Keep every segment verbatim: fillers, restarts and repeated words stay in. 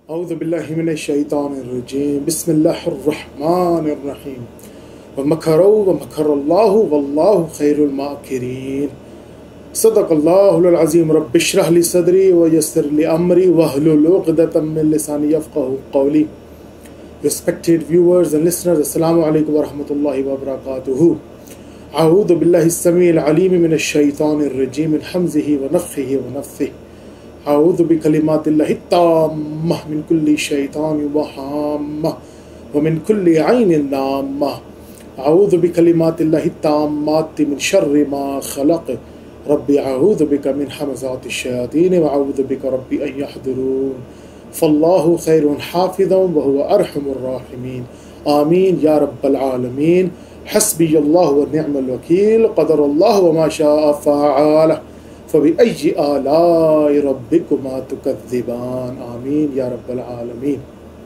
औज़ु बिल्लाहि मिनश शैतानिर्रजीम बिस्मिल्लाहिर्रहमानिर्रहीम व मकरू व मकरल्लाहु वल्लाहु खैरुल माकिरीन सदक़ल्लाहुल अज़ीम रब्बि इश्रह ली सदरी व यस्सिर ली अमरी वहलुल उक़दतम मिन लिसानी यफ़क़हू क़ौली। Respected viewers and listeners, Assalamu alaikum wa rahmatullahi wa barakatuhu. A'udhu billahi as-sami'il alim minash shaitanir rajim min hamzihi wa nafthihi wa nafthihi. A'udhu bi kalimatillahi tammah min kulli shaitanin wa hammah wa min kulli 'aynin lammah. A'udhu bi kalimatillahi tammati min sharri ma khalaq. Rabbi a'udhu bika min hamazati ash-shayatin wa a'udhu bika rabbi an yahdurun. फल्लाहु Khairun हाफिज़न व हुवा अरहमुर राहिमीन। आमीन या rubble आलमीन। हस्बियल्लाहु व निअमल वकील। क़दरल्लाहु व मा शाअ फ़अल। फ़बिअय्यि आलाइ रब्बिकुमा तुकज़्ज़िबान। आमीन या रब्बल आलमीन।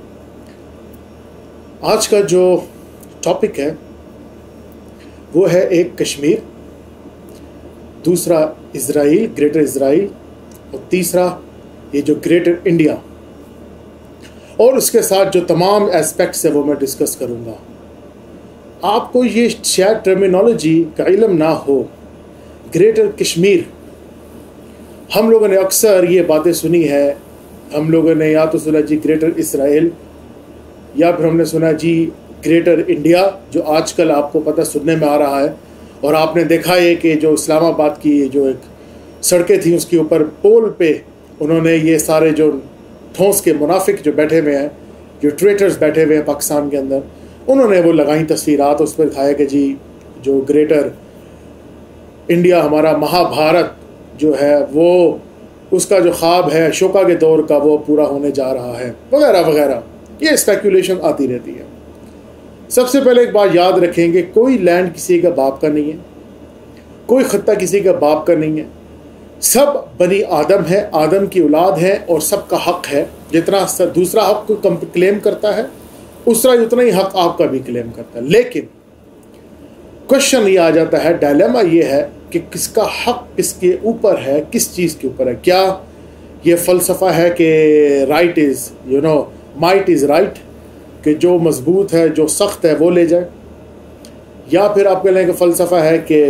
आज का जो टॉपिक है वो है एक कश्मीर, दूसरा इज़राइल, ग्रेटर इज़राइल, और तीसरा ये जो ग्रेटर इंडिया, और उसके साथ जो तमाम एस्पेक्ट्स है वो मैं डिस्कस करूँगा। आपको ये शायद टर्मिनोलॉजी का इल्म ना हो। ग्रेटर कश्मीर, हम लोगों ने अक्सर ये बातें सुनी है। हम लोगों ने या तो सुना जी ग्रेटर इसराइल, या फिर हमने सुना जी ग्रेटर इंडिया, जो आजकल आपको पता सुनने में आ रहा है। और आपने देखा है कि जो इस्लामाबाद की जो एक सड़कें थी उसके ऊपर पोल पे उन्होंने ये सारे जो ठोस के मुनाफिक जो बैठे हुए हैं, जो ट्रेटर्स बैठे हुए हैं पाकिस्तान के अंदर, उन्होंने वो लगाई तस्वीरात। उस पर दिखाया कि जी जो ग्रेटर इंडिया, हमारा महाभारत जो है वो उसका जो ख्वाब है अशोका के दौर का वो पूरा होने जा रहा है, वगैरह वगैरह। ये स्पेकुलेशन आती रहती है। सबसे पहले एक बात याद रखेंगे, कोई लैंड किसी का बाप का नहीं है, कोई खत्ता किसी का बाप का नहीं है। सब बनी आदम है, आदम की औलाद है, और सबका हक है। जितना दूसरा हक को क्लेम करता है उसरा उतना ही हक आपका भी क्लेम करता है। लेकिन क्वेश्चन ये आ जाता है, डायलेमा ये है कि किसका हक किसके ऊपर है, किस चीज़ के ऊपर है। क्या ये फ़लसफ़ा है कि right is you know might is right, कि जो मजबूत है, जो सख्त है वो ले जाए, या फिर आप कह लें कि फ़लसफ़ा है कि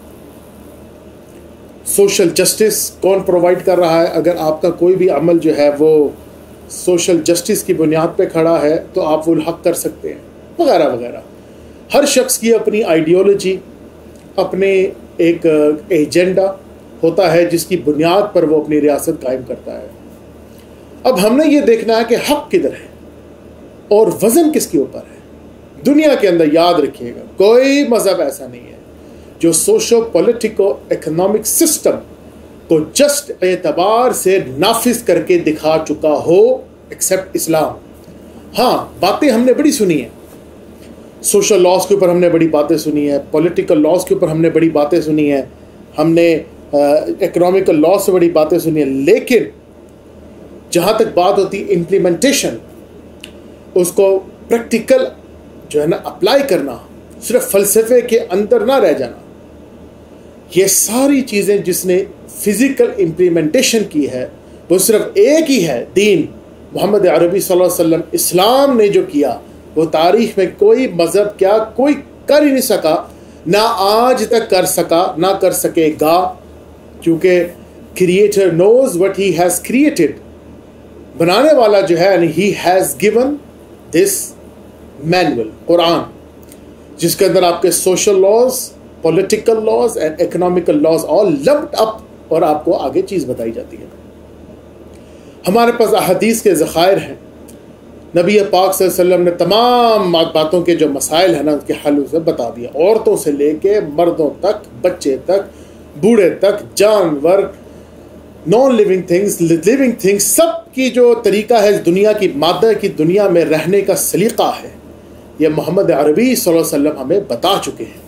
सोशल जस्टिस कौन प्रोवाइड कर रहा है। अगर आपका कोई भी अमल जो है वो सोशल जस्टिस की बुनियाद पे खड़ा है तो आप वो हक कर सकते हैं, वगैरह वगैरह। हर शख्स की अपनी आइडियोलॉजी, अपने एक एजेंडा होता है जिसकी बुनियाद पर वो अपनी रियासत कायम करता है। अब हमने ये देखना है कि हक किधर है और वज़न किसके ऊपर है। दुनिया के अंदर याद रखिएगा, कोई मज़हब ऐसा नहीं है जो सोशो पॉलिटिको इकोनॉमिक सिस्टम को जस्ट एतबार से नाफिज करके दिखा चुका हो, एक्सेप्ट इस्लाम। हाँ, बातें हमने बड़ी सुनी हैं, सोशल लॉज के ऊपर हमने बड़ी बातें सुनी है, पॉलिटिकल लॉज के ऊपर हमने बड़ी बातें सुनी है, हमने इकोनॉमिकल लॉज से बड़ी बातें सुनी है। लेकिन जहाँ तक बात होती है इम्प्लीमेंटेशन, उसको प्रैक्टिकल जो है ना अप्लाई करना, सिर्फ फ़लसफ़े के अंदर ना रह जाना, ये सारी चीज़ें जिसने फ़िज़िकल इम्प्लीमेंटेशन की है वो सिर्फ एक ही है, दीन मोहम्मद अरबी सल्लल्लाहु अलैहि वसल्लम, इस्लाम ने जो किया वो तारीख़ में कोई मज़हब क्या कोई कर ही नहीं सका, ना आज तक कर सका, ना कर सकेगा, क्योंकि creator knows what he has created. बनाने वाला जो है he has given this manual, Quran, जिसके अंदर आपके social laws, political laws and economical laws all lumped up, और आपको आगे चीज़ बताई जाती है। हमारे पास अहदीस के ज़खायर हैं। नबी पाक सल्लल्लाहु अलैहि वसल्लम ने तमाम बातों के जो मसाइल हैं ना उनके हल उसे बता दिया। औरतों से लेके मर्दों तक, बच्चे तक, बूढ़े तक, जानवर, non living things, living things, सब की जो तरीका है दुनिया की मादा की दुनिया में रहने का सलीका है, ये मोहम्मद अरबी सल्लल्लाहु अलैहि वसल्लम हमें बता चुके हैं।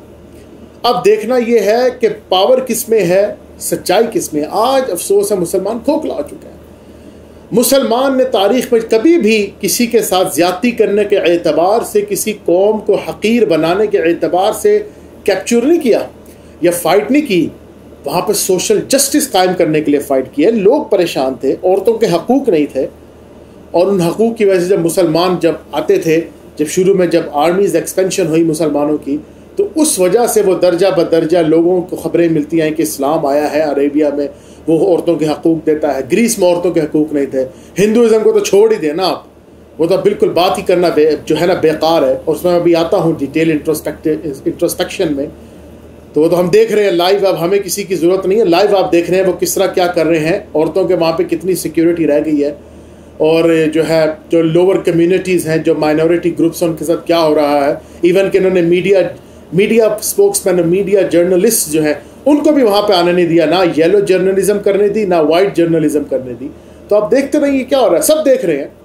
अब देखना ये है कि पावर किस में है, सच्चाई किस में। आज अफसोस है मुसलमान खोखला आ चुका है। मुसलमान ने तारीख़ में कभी भी किसी के साथ ज़्यादती करने के एतबार से, किसी कौम को हकीर बनाने के एतबार से कैप्चर नहीं किया या फ़ाइट नहीं की। वहाँ पर सोशल जस्टिस कायम करने के लिए फ़ाइट किया। लोग परेशान थे, औरतों के हकूक़ नहीं थे, और उन हकूक़ की वजह से जब मुसलमान जब आते थे, जब शुरू में जब आर्मीज़ एक्सपेंशन हुई मुसलमानों की, तो उस वजह से वो दर्जा बदर्जा लोगों को ख़बरें मिलती हैं कि इस्लाम आया है अरेबिया में, वो औरतों के हकूक़ देता है। ग्रीस में औरतों के हकूक़ नहीं थे। हिंदुज़म को तो छोड़ ही देना आप, वो तो बिल्कुल बात ही करना जो है ना बेकार है। और उसमें अभी आता हूँ डिटेल इंट्रोस्पेक्शन में, तो वो तो हम देख रहे हैं लाइव। अब हमें किसी की ज़रूरत नहीं है, लाइव आप देख रहे हैं वो किस तरह क्या कर रहे हैं। औरतों के वहाँ पे कितनी सिक्योरिटी रह गई है, और जो है जो लोअर कम्युनिटीज़ हैं, जो माइनॉरिटी ग्रुप्स हैं, उनके साथ क्या हो रहा है। इवन कि इन्होंने media media spokesman, media journalist जो हैं, उनको भी वहाँ पे आने नहीं दिया, ना येलो जर्नलिज्म करने दी, ना वाइट जर्नलिज्म करने दी। तो आप देखते रहिए क्या हो रहा है, सब देख रहे हैं,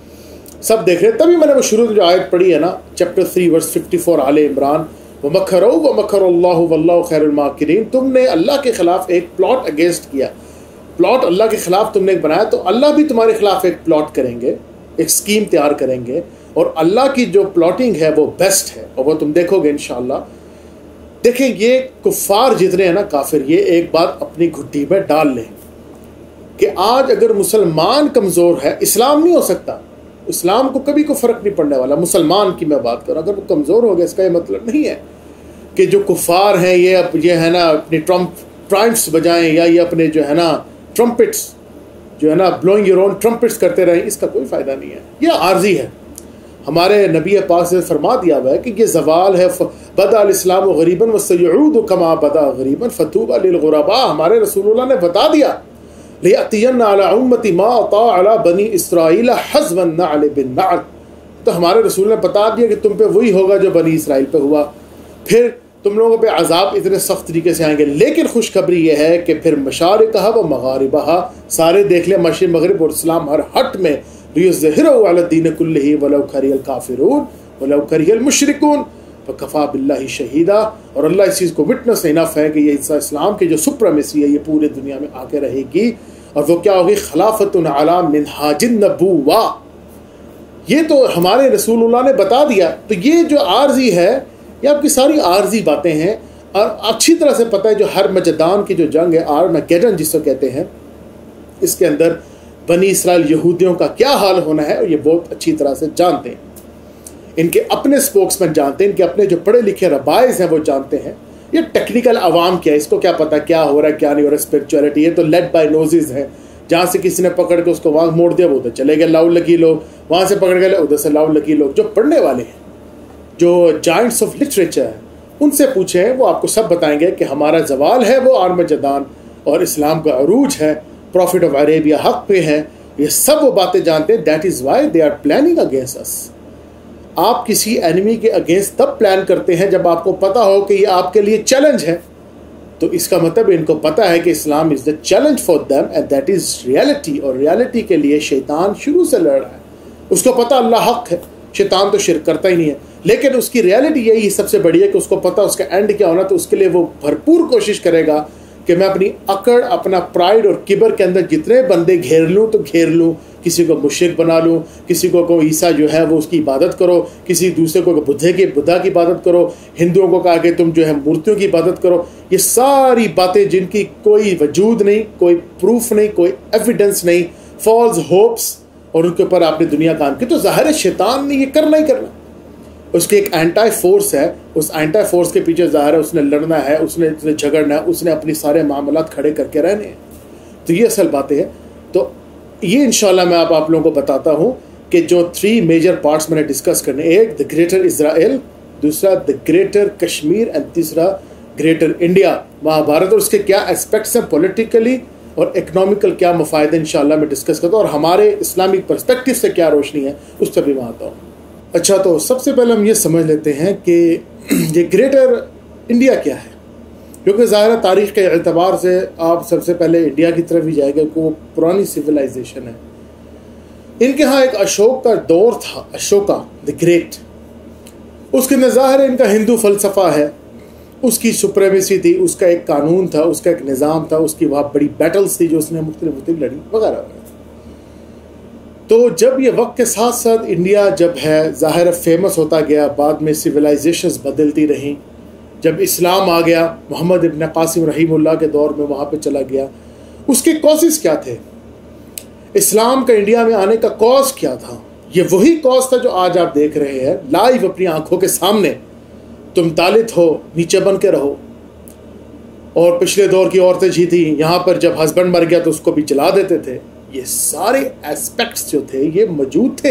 सब देख रहे हैं। तभी मैंने वो शुरू में जो आयत पढ़ी है ना, chapter three verse fifty four आले इमरान, व मकरो व मकरुल्लाहु वल्लाहु खैरुल माकिरीन। तुमने अल्लाह के ख़िलाफ़ एक प्लॉट अगेंस्ट किया, प्लॉट अल्लाह के ख़िलाफ़ तुमने एक बनाया, तो अल्लाह भी तुम्हारे ख़िलाफ़ एक प्लॉट करेंगे, एक स्कीम तैयार करेंगे। और अल्लाह की जो प्लॉटिंग है वो बेस्ट है, और वो तुम देखोगे इंशाअल्लाह। देखें, ये कुफ़ार जितने हैं ना काफिर, ये एक बात अपनी घुट्टी में डाल लें कि आज अगर मुसलमान कमज़ोर है, इस्लाम नहीं हो सकता। इस्लाम को कभी को फ़र्क नहीं पड़ने वाला। मुसलमान की मैं बात करूँ, अगर वो कमज़ोर हो गया, इसका ये मतलब नहीं है कि जो कुफ़ार हैं ये अब ये है ना अपनी ट्रम्प ट्राइम्फ्स बजाएं, या ये अपने जो है ना ट्रम्पेट्स जो है ना ब्लोइंग योर ओन ट्रम्पेट्स करते रहें। इसका कोई फ़ायदा नहीं है, यह आर्जी है। हमारे नबी पाक से फरमा दिया हुआ है कि ये ज़वाल है, बदा इस्लाम गरीबन व सयऊद कमा बदा गरीबन फतूबा लिल गुरबा। हमारे रसूलुल्लाह ने बता दिया, लियअतियन्ना अला उम्मती मा अता अला बनी इसराइल हज़वन नअल बिन नअल। तो हमारे रसूल ने बता दिया कि तुम पे वही होगा जो बनी इसराइल पे हुआ, फिर तुम लोगों पे अजाब इतने सख्त तरीके से आएंगे। लेकिन खुशखबरी यह है कि फिर मशारिकहा व मगारिबहा, सारे देख ले, मशरिक़ मगरिब और इस्लाम हर हट में, लियुज़हिरहु अला दीन कुल्लिही वलौ करिहल काफिरून वलौ करिहल मुशरिकून फकफ़ा बिल्लाहि शहीदा। और अल्लाह इस चीज़ को विटनेस इनफ है कि ये इस्लाम की जो सुप्रीमेसी है ये पूरी दुनिया में आके रहेगी। और वो क्या होगी, खिलाफतुन अला मिनहाजिन नबुव्वा। ये तो हमारे रसूलुल्लाह ने बता दिया। तो ये जो आर्जी है, ये आपकी सारी आर्जी बातें हैं। और अच्छी तरह से पता है जो हर मजदान की जो जंग है, आर्मगेडन जिसको कहते हैं, इसके अंदर बनी इसराइल यहूदियों का क्या हाल होना है, और ये बहुत अच्छी तरह से जानते हैं। इनके अपने स्पोक्समैन जानते हैं, इनके अपने जो पढ़े लिखे रबाइज हैं वो जानते हैं। ये टेक्निकल अवाम क्या है, इसको क्या पता क्या हो रहा है क्या नहीं हो रहा। स्पिरिचुअलिटी ये तो लेड बाय नोजेज है, जहाँ से किसी ने पकड़ के उसको वहाँ मोड़ दिया, वो उधर चले गए लाउड लकी लोग, वहाँ से पकड़ गए उधर से लाउड लकी लोग। जो पढ़ने वाले हैं, जो जाइंट्स ऑफ लिटरेचर हैं, उनसे पूछें, वो आपको सब बताएंगे कि हमारा जवाल है वो आर्मगेडन, और इस्लाम का अरूज है, प्रॉफिट ऑफ अरेबिया हक पे है। ये सब वो बातें जानते हैं। That is why they are planning against us. आप किसी एनिमी के अगेंस्ट तब प्लान करते हैं जब आपको पता हो कि ये आपके लिए चैलेंज है। तो इसका मतलब इनको पता है कि Islam is the challenge for them, and that is reality. और रियलिटी के लिए शैतान शुरू से लड़ रहा है। उसको पता अल्लाह हक है, शैतान तो शिर्क करता ही नहीं है, लेकिन उसकी रियलिटी यही सबसे बड़ी है कि उसको पता उसका एंड क्या होना। तो उसके लिए वो भरपूर कोशिश करेगा कि मैं अपनी अकड़, अपना प्राइड और किबर के अंदर जितने बंदे घेर लूँ तो घेर लूँ। किसी को मुशरिक बना लूँ, किसी को को ईसा जो है वो उसकी इबादत करो, किसी दूसरे को बुद्धे की बुद्धा की इबादत करो, हिंदुओं को कहा कि तुम जो है मूर्तियों की इबादत करो। ये सारी बातें जिनकी कोई वजूद नहीं, कोई प्रूफ नहीं, कोई एविडेंस नहीं, फॉल्स होप्स, और उनके ऊपर आपने दुनिया काम की। तो ज़ाहिर है शैतान ने ये करना ही करना। उसकी एक एंटी फोर्स है, उस एंटी फोर्स के पीछे ज़ाहिर है उसने लड़ना है, उसने उसने झगड़ना है, उसने अपनी सारे मामलात खड़े करके रहने हैं। तो ये असल बातें हैं। तो ये इंशाल्लाह मैं आप आप लोगों को बताता हूँ कि जो थ्री मेजर पार्ट्स मैंने डिस्कस करने, एक द ग्रेटर इज़राइल, दूसरा द ग्रेटर कश्मीर, एंड तीसरा ग्रेटर इंडिया, महाभारत, और उसके क्या एस्पेक्ट्स हैं पॉलिटिकली और इकनॉमिकल क्या मफ़ायदे इंशाल्लाह मैं डिस्कस करता हूँ, और हमारे इस्लामिक पर्सपेक्टिव से क्या रोशनी है उस पर भी मैं आता हूँ। अच्छा, तो सबसे पहले हम ये समझ लेते हैं कि ये ग्रेटर इंडिया क्या है, क्योंकि ज़ाहिर तारीख़ के एतबार से आप सबसे पहले इंडिया की तरफ ही जाएगा, क्योंकि वो पुरानी सिविलाइजेशन है। इनके यहाँ एक अशोक का दौर था, अशोका द ग्रेट। उसके अंदर ज़ाहिर है इनका हिंदू फ़लसफ़ा है, उसकी सुप्रीमेसी थी, उसका एक कानून था, उसका एक निज़ाम था, उसकी वहाँ बड़ी बैटल्स थी जो उसने मुख्तलिफ मुख्तलिफ लड़ी वगैरह वगैरह। तो जब ये वक्त के साथ साथ इंडिया जब है ज़ाहिर फेमस होता गया, बाद में सिविलाइजेशंस बदलती रहीं, जब इस्लाम आ गया, मोहम्मद इब्न कासिम रहीमुल्लाह के दौर में वहाँ पे चला गया। उसके कॉजेज़ क्या थे? इस्लाम का इंडिया में आने का कॉज क्या था? ये वही कॉज था जो आज आप देख रहे हैं लाइव अपनी आंखों के सामने। तुम तालित हो, नीचे बन के रहो। और पिछले दौर की औरतें जी थी, यहाँ पर जब हस्बैंड मर गया तो उसको भी जला देते थे। ये सारे एस्पेक्ट्स जो थे ये मौजूद थे,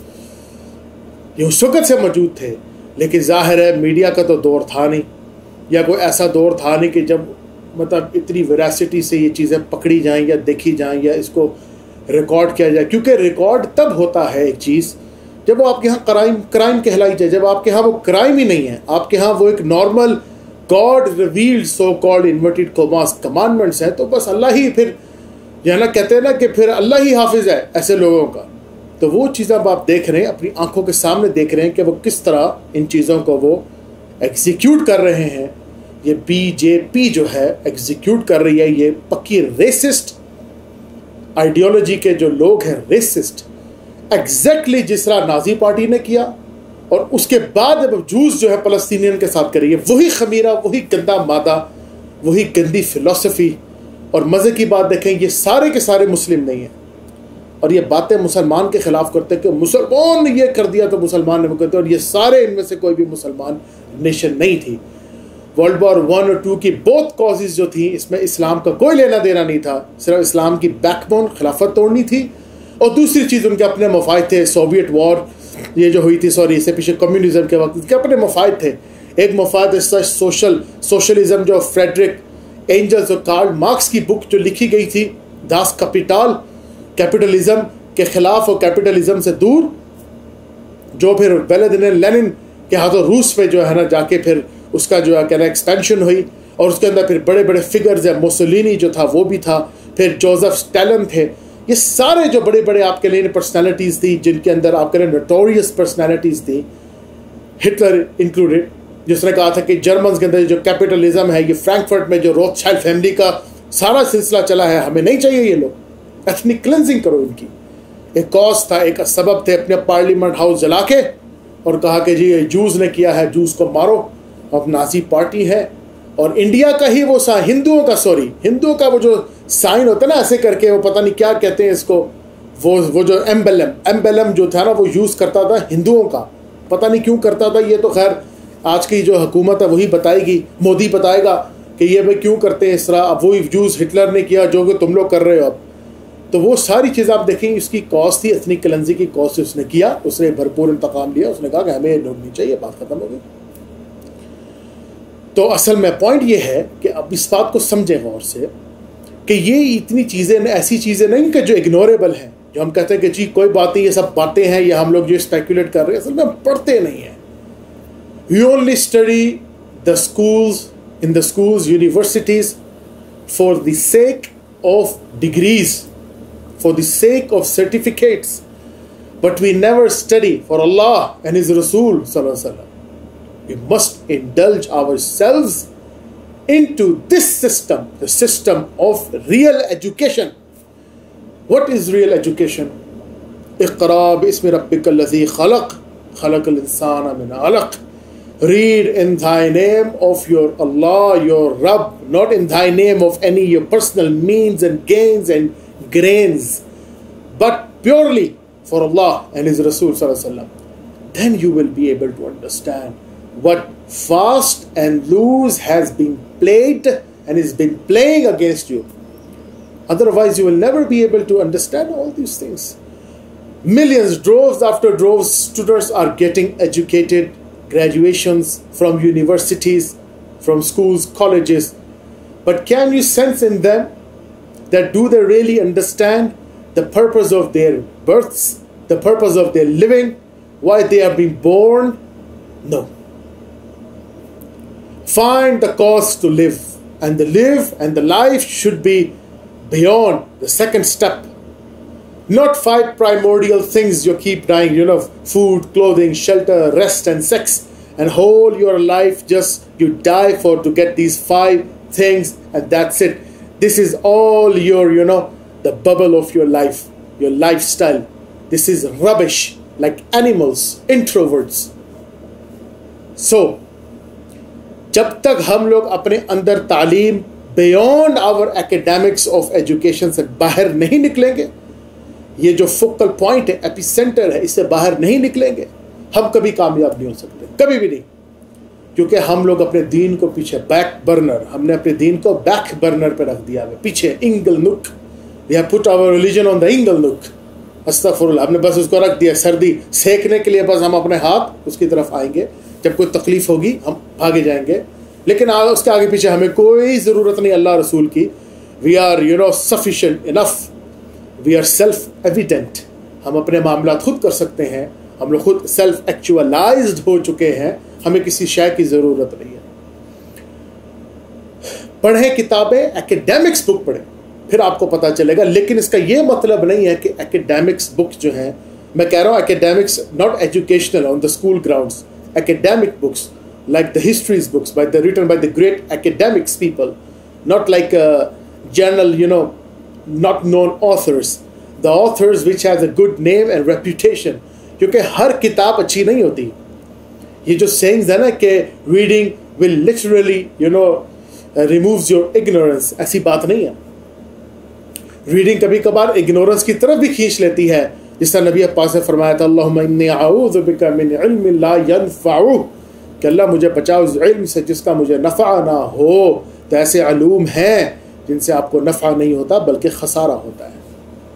ये उस वक्त से मौजूद थे। लेकिन जाहिर है मीडिया का तो दौर था नहीं, या कोई ऐसा दौर था नहीं कि जब मतलब इतनी वेरासिटी से ये चीज़ें पकड़ी जाएं या देखी जाएं या इसको रिकॉर्ड किया जाए। क्योंकि रिकॉर्ड तब होता है एक चीज़ जब वो आपके यहाँ क्राइम क्राइम कहलाई जाए। जब आपके यहाँ वो क्राइम ही नहीं है, आपके यहाँ वो एक normal god revealed so called inverted commas commandments हैं, तो बस अल्लाह ही फिर यह ना कहते हैं ना कि फिर अल्लाह ही हाफिज है ऐसे लोगों का। तो वो चीज़ें अब आप देख रहे हैं, अपनी आंखों के सामने देख रहे हैं कि वो किस तरह इन चीज़ों को वो एग्जीक्यूट कर रहे हैं। ये बीजेपी जो है एग्जीक्यूट कर रही है, ये पक्की रेसिस्ट आइडियोलॉजी के जो लोग हैं, रेसिस्ट एग्जैक्टली जिस तरह नाजी पार्टी ने किया और उसके बाद अब जूस जो है फलस्तीनियन के साथ कर रही है, वही खमीरा, वही गंदा मादा, वही गंदी फिलॉसफी। और मज़े की बात देखें, ये सारे के सारे मुस्लिम नहीं हैं और ये बातें मुसलमान के ख़िलाफ़ करते हैं कि मुसलमान ने ये कर दिया तो मुसलमान ने वो करते, और ये सारे इनमें से कोई भी मुसलमान नेशन नहीं थी। वर्ल्ड वॉर वन और टू की बोथ कॉजेज़ जो थी, इसमें इस्लाम का कोई लेना देना नहीं था। सिर्फ इस्लाम की बैकबोन खिलाफत तोड़नी थी, और दूसरी चीज़ उनके अपने मफाद थे। सोवियत वॉर ये जो हुई थी, सॉरी इससे पीछे कम्युनिज्म के वक्त के अपने मफाद थे। एक मफाद सोशल सोशलिज्म जो फ्रेडरिक एंजल्स और कार्ल मार्क्स की बुक जो लिखी गई थी, दास कैपिटल, कैपिटलिज्म के खिलाफ और कैपिटलिज्म से दूर, जो फिर वेलेदिन लेनिन के हाथों रूस में जो है ना जाके फिर उसका जो है कहना एक्सपेंशन हुई, और उसके अंदर फिर बड़े बड़े फिगर्स है। मुसोलिनी जो था वो भी था, फिर जोसेफ स्टालिन थे। ये सारे जो बड़े बड़े आपके लिए पर्सनालिटीज़ थी, जिनके अंदर आपके लिए नोटोरियस पर्सनालिटीज़ थी, हिटलर इंक्लूडेड, जिसने कहा था कि जर्मन के अंदर जो कैपिटलिज्म है, ये फ्रैंकफर्ट में जो रोथशाइल्ड फैमिली का सारा सिलसिला चला है, हमें नहीं चाहिए ये लोग। एथनिक क्लेंजिंग करो इनकी। एक कॉज था, एक सबब थे, अपने पार्लियामेंट हाउस जला के और कहा कि जी ये जूस ने किया है, जूस को मारो। अब नाजी पार्टी है, और इंडिया का ही वो सा हिंदुओं का सॉरी हिंदुओं का वो जो साइन होता है ना ऐसे करके, वो पता नहीं क्या कहते हैं इसको, वो वो जो एम्बेलम एम्बेलम जो था ना वो यूज़ करता था हिंदुओं का, पता नहीं क्यों करता था। ये तो खैर आज की जो हुकूमत है वही बताएगी, मोदी बताएगा कि ये भाई क्यों करते हैं इस तरह। अब वही यूज़ हिटलर ने किया जो कि तुम लोग कर रहे हो अब। तो वो सारी चीज़ आप देखेंगे, इसकी कॉज थी एथनिक क्लेंजिंग की कॉज से उसने किया, उसने भरपूर इंतकाम लिया। उसने कहा कि हमें ये लोग नहीं चाहिए, बात खत्म हो गई। तो असल में पॉइंट ये है कि अब इस बात को समझें गौर से कि ये इतनी चीज़ें ऐसी चीज़ें नहीं कि जो इग्नोरेबल हैं, जो हम कहते हैं कि जी कोई बात नहीं, ये सब बातें हैं, ये हम लोग जो स्पेकुलेट कर रहे हैं, असल में हम पढ़ते नहीं हैं। We only study the schools in the schools universities for the sake of degrees, for the sake of certificates, but we never study for Allah and his रसूल सल्लल्लाहु अलैहि वसल्लम। We must indulge ourselves into this system, the system of real education. What is real education? Iqra bismi rabbikal ladhi khalaq, khalaqal insana min alaq. Read in thy name of your Allah, your Rabb, not in thy name of any your personal means and gains and grains, but purely for Allah and His Rasul sallallahu alaihi wasallam. Then you will be able to understand what fast and loose has been played and is been playing against you. Otherwise you will never be able to understand all these things. Millions, droves after droves, students are getting educated, graduations from universities, from schools, colleges. But can you sense in them that do they really understand the purpose of their births, the purpose of their living, why they have been born? No. Find the cause to live, and the live and the life should be beyond the second step. Not five primordial things you keep dying, you know, food, clothing, shelter, rest and sex, and whole your life just you die for to get these five things and that's it. This is all your, you know, the bubble of your life, your lifestyle. This is rubbish, like animals, introverts. So जब तक हम लोग अपने अंदर तालीम beyond our academics of education से बाहर नहीं निकलेंगे, ये जो फोकल पॉइंट है, एपिसेंटर है, इससे बाहर नहीं निकलेंगे, हम कभी कामयाब नहीं हो सकते, कभी भी नहीं। क्योंकि हम लोग अपने दीन को पीछे, बैक बर्नर, हमने अपने दीन को बैक बर्नर पे रख दिया है, पीछे, inglenook. We have put our religion on the inglenook. अस्तगफुरुल्लाह, हमने बस उसको रख दिया सर्दी सेकने के लिए, बस हम अपने हाथ उसकी तरफ आएंगे, जब कोई तकलीफ होगी हम भागे जाएंगे, लेकिन उसके आगे पीछे हमें कोई ज़रूरत नहीं अल्लाह रसूल की। We are you know sufficient enough, we are self evident, हम अपने मामला खुद कर सकते हैं, हम लोग खुद सेल्फ एक्चुअलाइज्ड हो चुके हैं, हमें किसी शय की ज़रूरत नहीं है। पढ़ें किताबें, एकेडमिक्स बुक पढ़ें, फिर आपको पता चलेगा। लेकिन इसका ये मतलब नहीं है कि एकेडमिक्स बुक्स जो हैं, मैं कह रहा हूँ academics not educational on the school grounds, academic books like the histories books by the written by the great academics people, not like a journal, you know, not known authors, the authors which has a good name and reputation, क्योंकि हर किताब अच्छी नहीं होती। ये जो sayings है ना कि reading will literally you know uh, removes your ignorance, ऐसी बात नहीं है। रीडिंग कभी कभार इग्नोरेंस की तरफ भी खींच लेती है, जिस तरह नबी पाक ने फरमाया था, अल्लाहुम्मा इन्नी अऊज़ु बिका मिन इल्मिन ला यनफ़अु, कि अल्लाह मुझे बचाओ उस इल्म से जिसका मुझे नफ़ा ना हो। तो ऐसे अलूम हैं जिनसे आपको नफ़ा नहीं होता बल्कि खसारा होता है।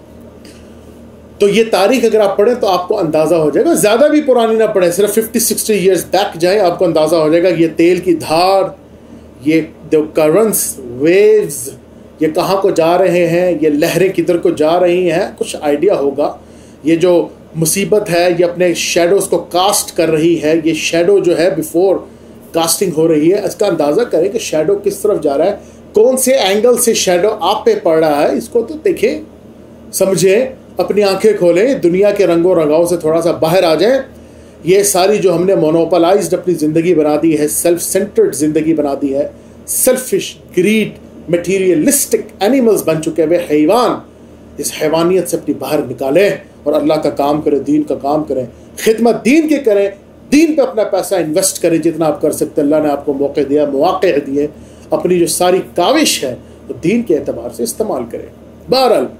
तो ये तारीख अगर आप पढ़ें तो आपको अंदाज़ा हो जाएगा, ज़्यादा भी पुरानी ना पढ़ें, सिर्फ फिफ्टी सिक्सटी ईयर्स बैक जाएं, आपको अंदाज़ा हो जाएगा ये तेल की धार, ये द करंट्स, वेव्स, ये कहाँ को जा रहे हैं, ये लहरें किधर को जा रही हैं, कुछ आइडिया होगा। ये जो मुसीबत है ये अपने शेडोज़ को कास्ट कर रही है, ये शेडो जो है बिफोर कास्टिंग हो रही है, इसका अंदाज़ा करें कि शेडो किस तरफ जा रहा है, कौन से एंगल से शेडो आप पे पड़ रहा है, इसको तो देखें, समझें, अपनी आंखें खोलें, दुनिया के रंगों रंगाओं से थोड़ा सा बाहर आ जाएं। ये सारी जो हमने मोनोपोलाइज्ड अपनी ज़िंदगी बना दी है, सेल्फ सेंटर्ड ज़िंदगी बना दी है, सेल्फिश, ग्रीड, मटीरियलिस्टिक एनिमल्स बन चुके हुए हैवान, इस हैवानियत से अपनी बाहर निकालें और अल्लाह का काम करें, दीन का काम करें, खिदमत दीन के करें, दीन पे अपना पैसा इन्वेस्ट करें जितना आप कर सकते हैं। अल्लाह ने आपको मौके दिया, मौके दिए, अपनी जो सारी काविश है वो तो दीन के एतबार से इस्तेमाल करें। बहरहाल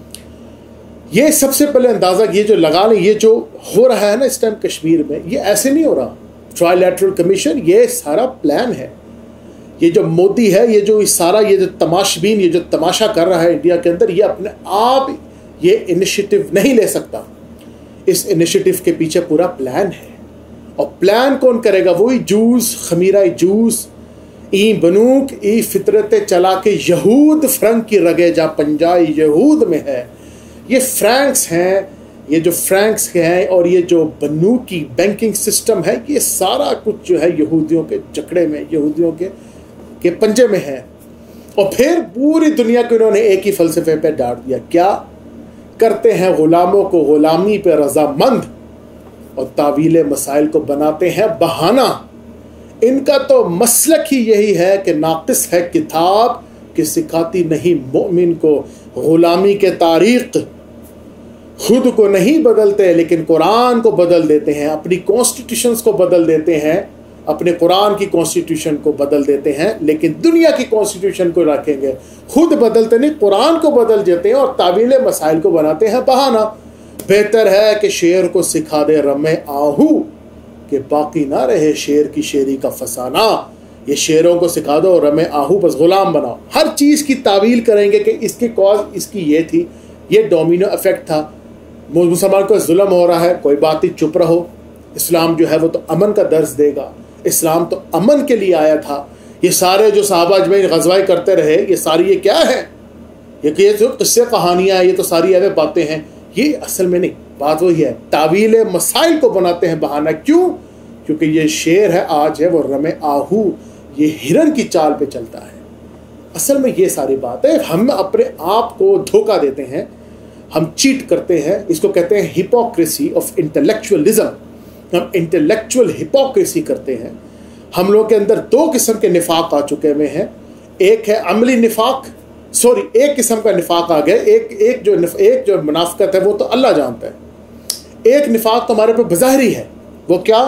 ये सबसे पहले अंदाज़ा ये जो लगा लें, ये जो हो रहा है ना इस टाइम कश्मीर में, ये ऐसे नहीं हो रहा। ट्राइलैटरल कमीशन, ये सारा प्लान है। ये जो मोदी है, ये जो सारा ये जो तमाशबीन, ये जो तमाशा कर रहा है इंडिया के अंदर, ये अपने आप ये इनिशिएटिव नहीं ले सकता। इस इनिशिएटिव के पीछे पूरा प्लान है, और प्लान कौन करेगा? वही जूस, खमीरा जूस, ई बनूक ई फितरत चला के यहूद फ्रंक की रगे जा पंजाई यहूद में है। ये फ्रैंक्स हैं, ये जो फ्रैंक्स के हैं और ये जो बनूक की बैंकिंग सिस्टम है, ये सारा कुछ जो है यहूदियों के जकड़े में, यहूदियों के के पंजे में है। और फिर पूरी दुनिया को इन्होंने एक ही फलसफे पे डाल दिया। क्या करते हैं? गुलामों को गुलामी पे रजामंद और तावीले मसाइल को बनाते हैं बहाना। इनका तो मसलक ही यही है कि नाक़िस है किताब कि सिखाती नहीं मोमिन को गुलामी के तारीख। खुद को नहीं बदलते लेकिन कुरान को बदल देते हैं, अपनी कॉन्स्टिट्यूशंस को बदल देते हैं, अपने कुरान की कॉन्स्टिट्यूशन को बदल देते हैं, लेकिन दुनिया की कॉन्स्टिट्यूशन को रखेंगे। खुद बदलते नहीं, कुरान को बदल देते हैं और तावीले मसाइल को बनाते हैं बहाना। बेहतर है कि शेर को सिखा दे रमे आहू कि बाकी ना रहे शेर की शेरी का फसाना। ये शेरों को सिखा दो, रमे आहू, बस गुलाम बनाओ। हर चीज़ की तावील करेंगे कि इसकी कॉज इसकी ये थी, ये डोमिनो इफेक्ट था, मुसलमान को जुल्म हो रहा है, कोई बात नहीं, चुप रहो। इस्लाम जो है वो तो अमन का दर्ज देगा, इस्लाम तो अमन के लिए आया था। ये सारे जो साहबा अजमैन गज़वाएं करते रहे, ये सारी ये क्या है? ये कि ये जो किस्से कहानियाँ हैं, ये तो सारी ऐसे बातें हैं, ये असल में नहीं। बात वही है, तावील मसाइल को बनाते हैं बहाना। क्यों? क्योंकि ये शेर है, आज है वो रमे आहू, ये हिरन की चाल पे चलता है। असल में ये सारी बात है, हम अपने आप को धोखा देते हैं, हम चीट करते हैं। इसको कहते हैं हिपोक्रेसी ऑफ इंटेलेक्चुअलिज्म। हम इंटेलेक्चुअल हिपोक्रेसी करते हैं। हम लोग के अंदर दो किस्म के निफाक आ चुके हुए हैं। एक है अमली निफाक, सॉरी एक किस्म का निफाक आ गया। एक एक जो एक जो मुनाफिकत है वो तो अल्लाह जानता है। एक निफाक तो हमारे पे बज़ाहिरी है। वो क्या?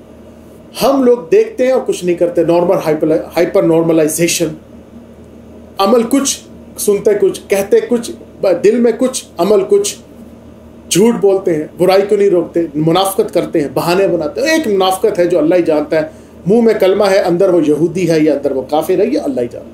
हम लोग देखते हैं और कुछ नहीं करते। नॉर्मल हाइपर हाइपर नॉर्मलाइजेशन, अमल कुछ, सुनते कुछ, कहते कुछ, दिल में कुछ, अमल कुछ। झूठ बोलते हैं, बुराई को नहीं रोकते, मुनाफकत करते हैं, बहाने बनाते हैं। एक मुनाफकत है जो अल्लाह ही जानता है, मुंह में कलमा है, अंदर वो यहूदी है या अंदर वो काफिर है, ये अल्लाह ही जानता है।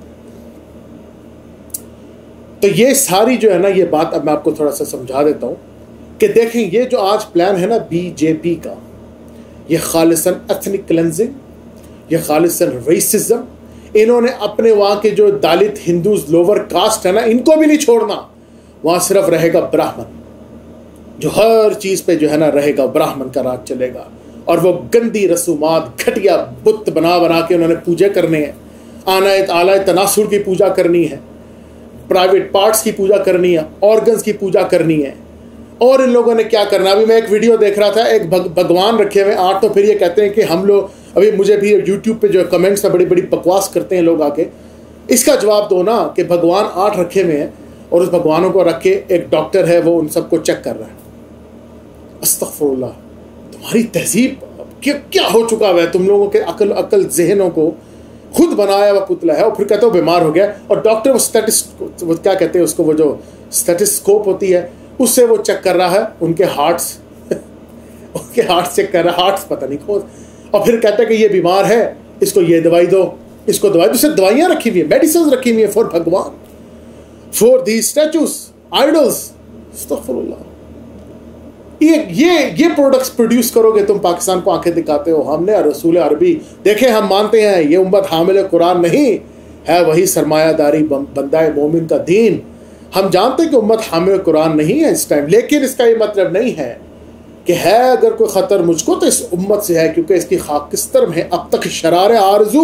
तो ये सारी जो है ना, ये बात अब मैं आपको थोड़ा सा समझा देता हूँ कि देखें, ये जो आज प्लान है ना बीजेपी का, ये खालिसन एथनिक क्लेंजिंग, ये खालिसन रेसिज्म, इन्होंने अपने वहाँ के जो दलित हिंदूज लोअर कास्ट है ना, इनको भी नहीं छोड़ना। वहाँ सिर्फ रहेगा ब्राह्मण, जो हर चीज़ पे जो है ना रहेगा, ब्राह्मण का राज चलेगा। और वो गंदी रसूमात, घटिया बुत बना बना के उन्होंने पूजा करने हैं, आनायत आलाय तनासुर की पूजा करनी है, प्राइवेट पार्ट्स की पूजा करनी है, ऑर्गन्स की पूजा करनी है। और इन लोगों ने क्या करना, अभी मैं एक वीडियो देख रहा था, एक भग, भगवान रखे हुए आठ, तो फिर ये कहते हैं कि हम लोग, अभी मुझे भी यूट्यूब पे जो कमेंट्स में बड़ी बड़ी बकवास करते हैं लोग आके, इसका जवाब दो ना कि भगवान आठ रखे हुए हैं और उस भगवानों को रख के एक डॉक्टर है वो उन सबको चेक कर रहा है। अस्तगफुरुल्लाह, तुम्हारी तहजीब क्या क्या हो चुका है, तुम लोगों के अकल अकल जहनों को खुद बनाया हुआ पुतला है। और फिर कहते हो बीमार हो गया, और डॉक्टर वो स्टेटिस्ट वो क्या कहते हैं उसको, वो जो स्टेटिस्कोप होती है उससे वो चेक कर रहा है उनके हार्ट्स उनके हार्ट चेक कर रहा है, हार्ट्स पता नहीं कौन, और फिर कहता है कि ये बीमार है, इसको ये दवाई दो, इसको दवाई दो। दवाइयाँ रखी हुई है, मेडिसिन रखी हुई है for Bhagwan, for the statues, idols. अस्तगफुरुल्लाह, ये ये ये प्रोडक्ट्स प्रोड्यूस करोगे तुम, पाकिस्तान को आंखें दिखाते हो। हमने रसूल अरबी देखे, हम मानते हैं ये उम्मत हामिल कुरान नहीं है, वही सरमायादारी बंदा मोमिन का दीन। हम जानते हैं कि उम्मत हामिल कुरान नहीं है इस टाइम, लेकिन इसका ये मतलब नहीं है कि है अगर कोई ख़तर मुझको तो इस उम्मत से है, क्योंकि इसकी खाकिस्तर में अब तक शरार आरजू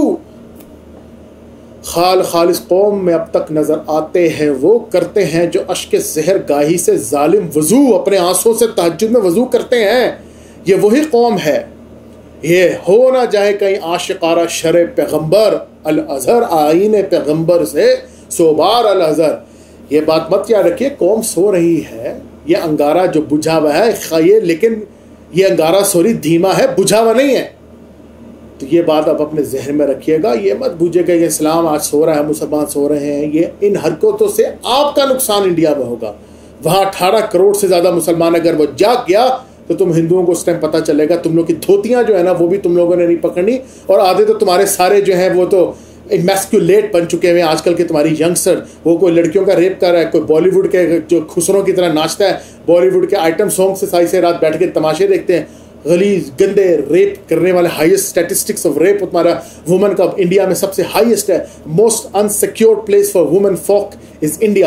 खाल खालिस कौम में अब तक नज़र आते हैं। वो करते हैं जो अश्क जहर गाही से जालिम वजू, अपने आंसू से तहज्जुद में वजू करते हैं। ये वही कौम है। ये हो ना जाए कहीं आशिकारा शर पैगम्बर अल अजहर आईन पैगम्बर से सोबार अल अजहर। ये बात मत याद रखिए, कौम सो रही है, ये अंगारा जो बुझा हुआ है खाइए, लेकिन ये अंगारा सोरी धीमा है, बुझा हुआ नहीं है। तो ये बात आप अपने जहन में रखिएगा, ये मत बूझेगा कि इस्लाम आज सो रहा है, मुसलमान सो रहे हैं। ये इन हरकतों से आपका नुकसान इंडिया में होगा। वहाँ अठारह करोड़ से ज़्यादा मुसलमान, अगर वो जाग गया तो तुम हिंदुओं को उस टाइम पता चलेगा। तुम लोग की धोतियाँ जो है ना वो भी तुम लोगों ने नहीं पकड़नी, और आधे तो तुम्हारे सारे जो हैं वो तो इमैस्कुलेट बन चुके हैं आजकल के तुम्हारी यंगस्टर। वो कोई लड़कियों का रेप कर रहा है, कोई बॉलीवुड के जो खुसरों की तरह नाचता है, बॉलीवुड के आइटम सॉन्ग से साई से रात बैठ के तमाशे देखते हैं। गलीज गंदे रेप करने वाले, हाईएस्ट स्टैटिस्टिक्स ऑफ रेप तुम्हारा वुमेन का इंडिया में सबसे हाईएस्ट है। Most unsecure place for women folk is India.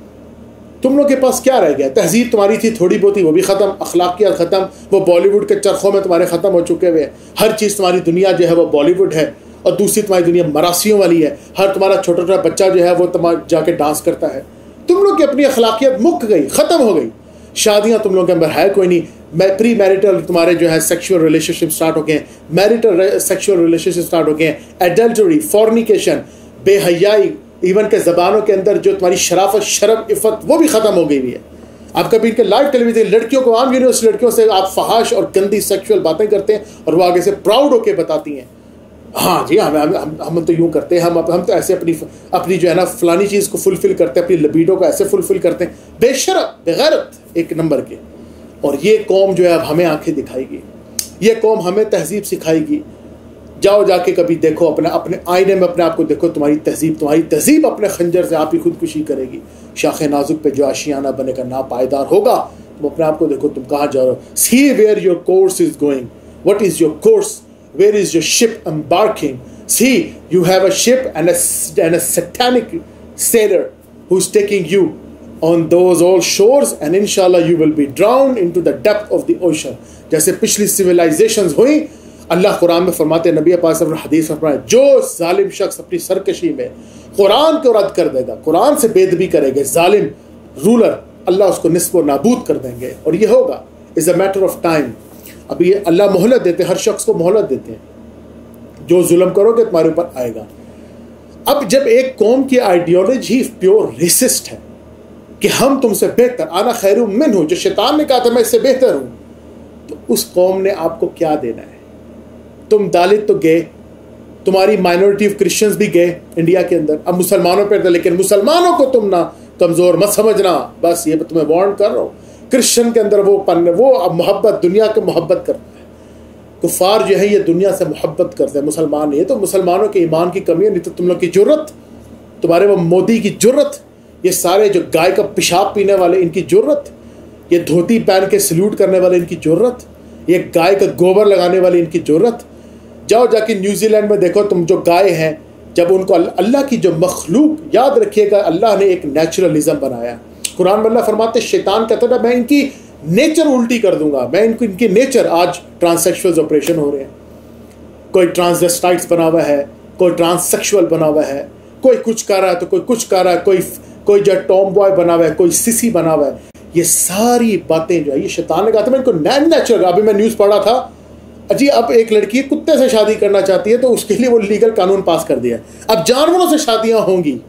तुम लोग के पास क्या रह गया? तहजीब तुम्हारी थी थोड़ी बहुत ही, वो भी खत्म, अखलाकियात खत्म, वो बॉलीवुड के चरखों में तुम्हारे खत्म हो चुके हुए। हर चीज़ तुम्हारी दुनिया जो है वो बॉलीवुड है, और दूसरी तुम्हारी दुनिया मरासियों वाली है। हर तुम्हारा छोटा छोटा बच्चा जो है वो तुम्हारा जाके डांस करता है। तुम लोग की अपनी अखलाकियत मुक गई, ख़त्म हो गई। शादियाँ तुम लोगों के अंदर है कोई नहीं। प्री मैरिटल तुम्हारे जो है सेक्सुअल रिलेशनशिप स्टार्ट हो गए हैं, मैरिटल सेक्सुअल रिलेशनशिप स्टार्ट हो गए हैं, एडल्टरी, फॉर्निकेशन, बेहयाई, इवन के ज़बानों के अंदर जो तुम्हारी शराफत, शर्म, इफ़्फ़त, वो भी ख़त्म हो गई हुई है। आप कभी इनके लाइव टेलीविजन लड़कियों को, आम यूनिवर्सिटी लड़कियों से आप फहाश और गंदी सेक्सुअल बातें करते हैं, और वो आगे से प्राउड होकर बताती हैं, हाँ जी हम हम हम तो यूँ करते हैं, हम हम तो ऐसे अपनी अपनी जो है ना फलानी चीज़ को फुलफ़िल करते हैं, अपनी लिबिडो को ऐसे फुलफ़िल करते हैं। बेशरम, बेगैरत एक नंबर के। और ये कौम जो है अब हमें आंखें दिखाएगी, ये कौम हमें तहजीब सिखाएगी। जाओ जाके कभी देखो, अपने अपने आईने में अपने आप को देखो, तुम्हारी तहजीब तुम्हारी तहजीब अपने खंजर से आप ही खुदकुशी करेगी। शाख नाजुक पे जो आशियाना बनेगा ना पायदार होगा। तुम अपने आप को देखो, तुम कहाँ जा रहे हो। See where your course is going, what is your course, where is your ship embarking? See, you have a ship and a, and a satanic sailor who's taking you on those old shores, and inshallah you will be drowned into the depth of the ocean. जैसे पिछली civilizations हुई, अल्लाह कुरान में फरमाते, नबी पाक ने हदीस में फरमाया, जो जालिम शख्स अपनी सरकशी में कुरान को रद्द कर देगा, कुरान से बेदबी करेगा, जालिम रूलर, अल्लाह उसको निस्ब नाबूद कर देंगे। और ये होगा, is a matter of time. अभी अल्लाह मोहलत देते, हर शख्स को मोहलत देते हैं। जो जुल्म करोगे तुम्हारे ऊपर आएगा। अब जब एक कौम की आइडियोलॉजी प्योर रेसिस्ट है कि हम तुमसे बेहतर, आना खैरु मिन हूँ, जो शैतान ने कहा था मैं इससे बेहतर हूँ, तो उस कौम ने आपको क्या देना है? तुम दालित तो गए, तुम्हारी माइनॉरिटी ऑफ क्रिश्चियंस भी गए इंडिया के अंदर, अब मुसलमानों पर था, लेकिन मुसलमानों को तुम ना कमज़ोर मत समझना। बस ये तुम्हें वार्न कर रहा हूँ क्रिश्चियन के अंदर वो पन वो मोहब्बत, दुनिया की मोहब्बत करता है। कुफार जो है ये दुनिया से मोहब्बत करते हैं, मुसलमान नहीं है। तो मुसलमानों के ईमान की कमी है, नहीं तो तुम लोग की जुर्रत, तुम्हारे वो मोदी की जुर्रत, ये सारे जो गाय का पेशाब पीने वाले इनकी जुर्रत, ये धोती पहन के सल्यूट करने वाले इनकी जुर्रत, ये गाय का गोबर लगाने वाले इनकी जुर्रत। जाओ जाके न्यूजीलैंड में देखो तुम, जो गाय हैं, जब उनको अल्लाह की जो मखलूक, याद रखिएगा अल्लाह ने एक नेचुरलिज्म बनाया। कुरान में अल्लाह फरमाते शैतान कहता था मैं इनकी नेचर उल्टी कर दूंगा, मैं इनको इनकी नेचर। आज ट्रांससेक्सुअल ऑपरेशन हो रहे हैं, कोई ट्रांसवेस्टाइट्स बना हुआ है, कोई ट्रांससेक्सुअल बना हुआ है, कोई कुछ कर रहा है तो कोई कुछ कर रहा है, कोई कोई जो टॉम बॉय बना हुआ है, कोई सिसी बना हुआ है। ये सारी बातें जो है ये शैतान ने कहा था मैं इनको नैन नेचुरल। अभी मैं न्यूज़ पढ़ा था, अजी अब एक लड़की कुत्ते से शादी करना चाहती है तो उसके लिए वो लीगल कानून पास कर दिया, अब जानवरों से शादियां होंगी।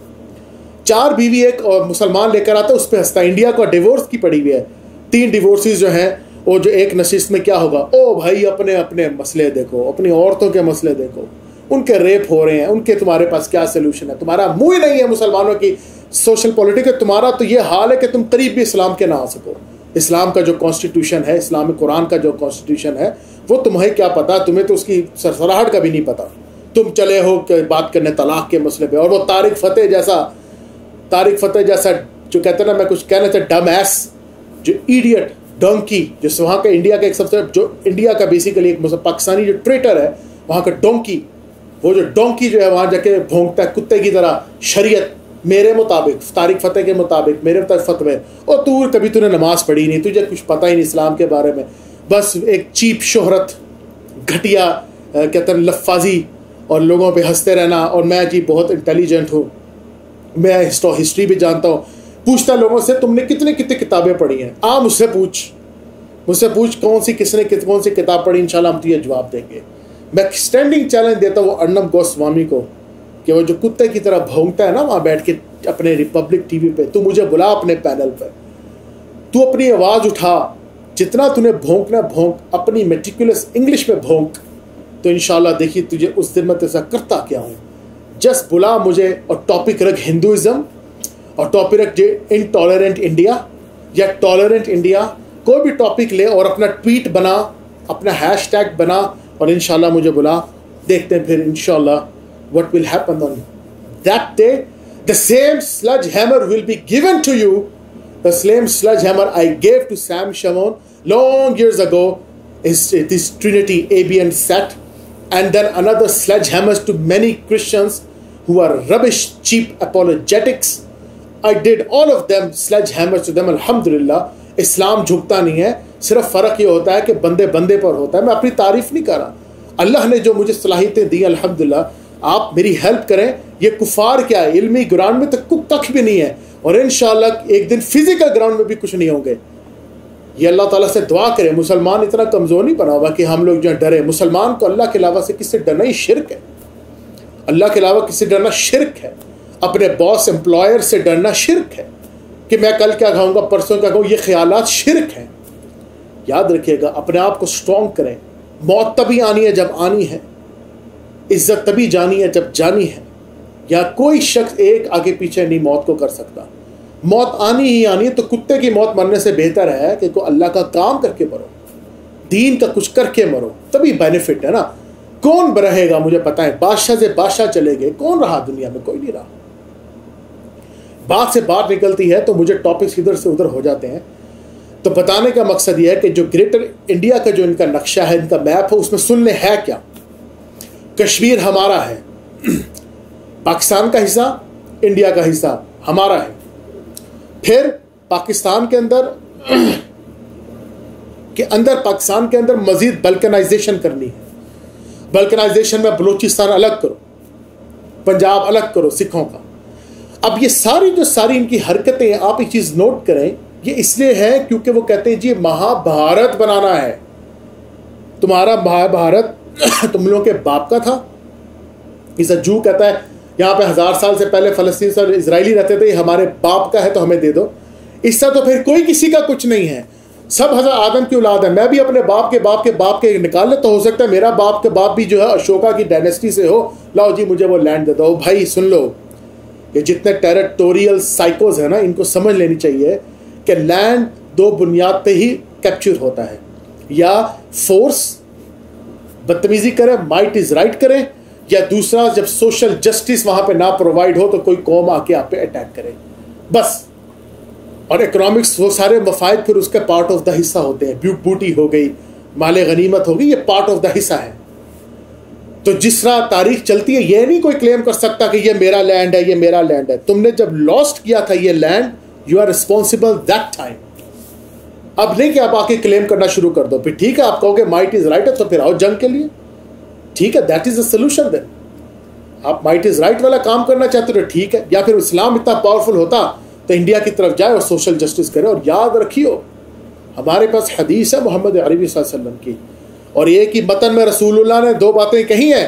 चार बीवी एक और मुसलमान लेकर आता है, उस पर हंसता है। इंडिया को डिवोर्स की पड़ी हुई है, तीन डिवोर्सेस जो हैं वो जो एक नशिस्त में क्या होगा, ओ भाई अपने अपने मसले देखो, अपनी औरतों के मसले देखो, उनके रेप हो रहे हैं, उनके तुम्हारे पास क्या सोल्यूशन है? तुम्हारा मुंह ही नहीं है मुसलमानों की सोशल पॉलिटिक्स। तुम्हारा तो ये हाल है कि तुम करीब भी इस्लाम के ना आ सको। इस्लाम का जो कॉन्स्टिट्यूशन है, इस्लामी कुरान का जो कॉन्स्टिट्यूशन है, वो तुम्हें क्या पता, तुम्हें तो उसकी सरसराहट का भी नहीं पता। तुम चले हो बात करने तलाक के मसले पे, और वो तारिक फतेह जैसा तारिक फतेह जैसा जो कहते हैं ना, मैं कुछ कहना चाहता डम एस, जो इडियट डोंकी, जो वहाँ का इंडिया का एक सबसे जो इंडिया का बेसिकली एक पाकिस्तानी जो ट्रेटर है वहाँ का डोंकी, वो जो डोंकी जो है वहाँ जाके भोंकता है कुत्ते की तरह। शरीयत मेरे मुताबिक, तारिक फतेह के मुताबिक, मेरे मुताबिक फतवे, और तू कभी तूने नमाज पढ़ी नहीं, तुझे कुछ पता ही नहीं इस्लाम के बारे में, बस एक चीप शोहरत, घटिया कहते हैं लफ्फाजी, और लोगों पे हंसते रहना। और मैं जी बहुत इंटेलिजेंट हूँ, मैं हिस्टो हिस्ट्री भी जानता हूँ। पूछता लोगों से तुमने कितनी कितनी किताबें पढ़ी हैं, आ मुझसे पूछ मुझसे पूछ कौन सी किसने कित कौन सी किताब पढ़ी, इंशाल्लाह हम तुझे जवाब देंगे। मैं स्टैंडिंग चैलेंज देता हूँ अर्नब गोस्वामी को कि वो जो कुत्ते की तरह भौंकता है ना वहाँ बैठ के अपने रिपब्लिक टीवी पे, तू मुझे बुला अपने पैनल पे, तू अपनी आवाज़ उठा, जितना तूने भौंकना भौंक, अपनी मेटिकुलस इंग्लिश में भौंक, तो इंशाल्लाह देखिए तुझे उस दिन मैं तेरा करता क्या हूँ। जस्ट बुला मुझे, और टॉपिक रख हिंदुइज्म, और टॉपिक रख इनटॉलरेंट इंडिया या टॉलरेंट इंडिया, कोई भी टॉपिक ले और अपना ट्वीट बना, अपना हैशटैग बना, और इंशाल्लाह मुझे बुला। देखते हैं फिर इंशाल्लाह what will happen on that day. The same sledgehammer will be given to you, the same sledgehammer I gave to Sam Shamoun long years ago. Is this Trinity A B N set, and then another sledgehammers to many Christians who are rubbish, cheap apologetics. I did all of them sledgehammers to them. Alhamdulillah, इस्लाम झुकता नहीं है, सिर्फ फ़र्क ये होता है कि बंदे बंदे पर होता है। मैं अपनी तारीफ़ नहीं कर रहा, अल्लाह ने जो मुझे सलाहियतें दी अल्हम्दुलिल्लाह, आप मेरी हेल्प करें। ये कुफार क्या है, इल्मी ग्राउंड में तो कुछ तक भी नहीं है, और इंशाअल्लाह एक दिन फिजिकल ग्राउंड में भी कुछ नहीं होंगे। ये अल्लाह ताला से दुआ करें। मुसलमान इतना कमज़ोर नहीं बना हुआ कि हम लोग जो डरे। मुसलमान को अल्लाह के अलावा से किससे डरना ही शिरक है, अल्लाह के अलावा किससे डरना शिरक है। अपने बॉस एम्प्लॉयर से डरना शिरक है, कि मैं कल क्या खाऊंगा, परसों क्या खाऊँ, ये ख्यालात शिरक हैं। याद रखिएगा, अपने आप को स्ट्रॉन्ग करें। मौत तभी आनी है जब आनी है, इज्जत तभी जानी है जब जानी है। या कोई शख्स एक आगे पीछे नहीं मौत को कर सकता, मौत आनी ही आनी है। तो कुत्ते की मौत मरने से बेहतर है कि को अल्लाह का काम करके मरो, दीन का कुछ करके मरो, तभी बेनिफिट है ना। कौन रहेगा मुझे पता है, बादशाह से बादशाह चले गए, कौन रहा दुनिया में, कोई नहीं रहा। बात से बात निकलती है तो मुझे टॉपिक्स इधर से उधर हो जाते हैं। तो बताने का मकसद यह है कि जो ग्रेटर इंडिया का जो इनका नक्शा है, इनका मैप है, उसमें सुन ले है क्या। कश्मीर हमारा है, पाकिस्तान का हिस्सा, इंडिया का हिस्सा हमारा है। फिर पाकिस्तान के अंदर के अंदर पाकिस्तान के अंदर मजीद बल्कनाइजेशन करनी है। बल्कनाइजेशन में बलूचिस्तान अलग करो, पंजाब अलग करो सिखों का। अब ये सारी जो सारी इनकी हरकतें, आप एक चीज़ नोट करें, ये इसलिए है क्योंकि वो कहते हैं जी महाभारत बनाना है। तुम्हारा महाभारत तुम लोगों के बाप का था। इस जू कहता है यहाँ पे हजार साल से पहले फलस्तीन से इजरायली रहते थे, हमारे बाप का है तो हमें दे दो। इससे तो फिर कोई किसी का कुछ नहीं है, सब हज़रत आदम की औलाद है। मैं भी अपने बाप के बाप के बाप के निकाल ले, तो हो सकता है मेरा बाप के बाप भी जो है अशोका की डायनेस्टी से हो। लाओ जी मुझे वो लैंड दे दो। भाई सुन लो, ये जितने टेरिटोरियल साइकोज है ना, इनको समझ लेनी चाहिए कि लैंड दो बुनियाद पे ही कैप्चर होता है, या फोर्स बदतमीजी करे, माइट इज राइट करे, या दूसरा जब सोशल जस्टिस वहां पे ना प्रोवाइड हो तो कोई कौम आके आप पे अटैक करे, बस। और इकोनॉमिक्स वो सारे मफायद फिर उसके पार्ट ऑफ द हिस्सा होते हैं। बूटी हो गई, माले गनीमत हो गई, ये पार्ट ऑफ द हिस्सा है। तो जिस तरह तारीख चलती है, ये नहीं कोई क्लेम कर सकता कि ये मेरा लैंड है, ये मेरा लैंड है। तुमने जब लॉस्ट किया था ये land, you are responsible that time. अब नहीं कि आप आके क्लेम करना शुरू कर दो, फिर ठीक है आप कहोगे माइट इज राइट है तो फिर आओ जंग के लिए, ठीक है, that is the solution. Then आप माइट इज राइट वाला काम करना चाहते हो तो ठीक है, या फिर इस्लाम इतना पावरफुल होता तो इंडिया की तरफ जाए और सोशल जस्टिस करे। और याद रखियो, हमारे पास हदीस है मोहम्मद अरबी सल्लल्लाहु अलैहि वसल्लम की, और ये कि मतन में रसूलुल्लाह ने दो बातें कही हैं।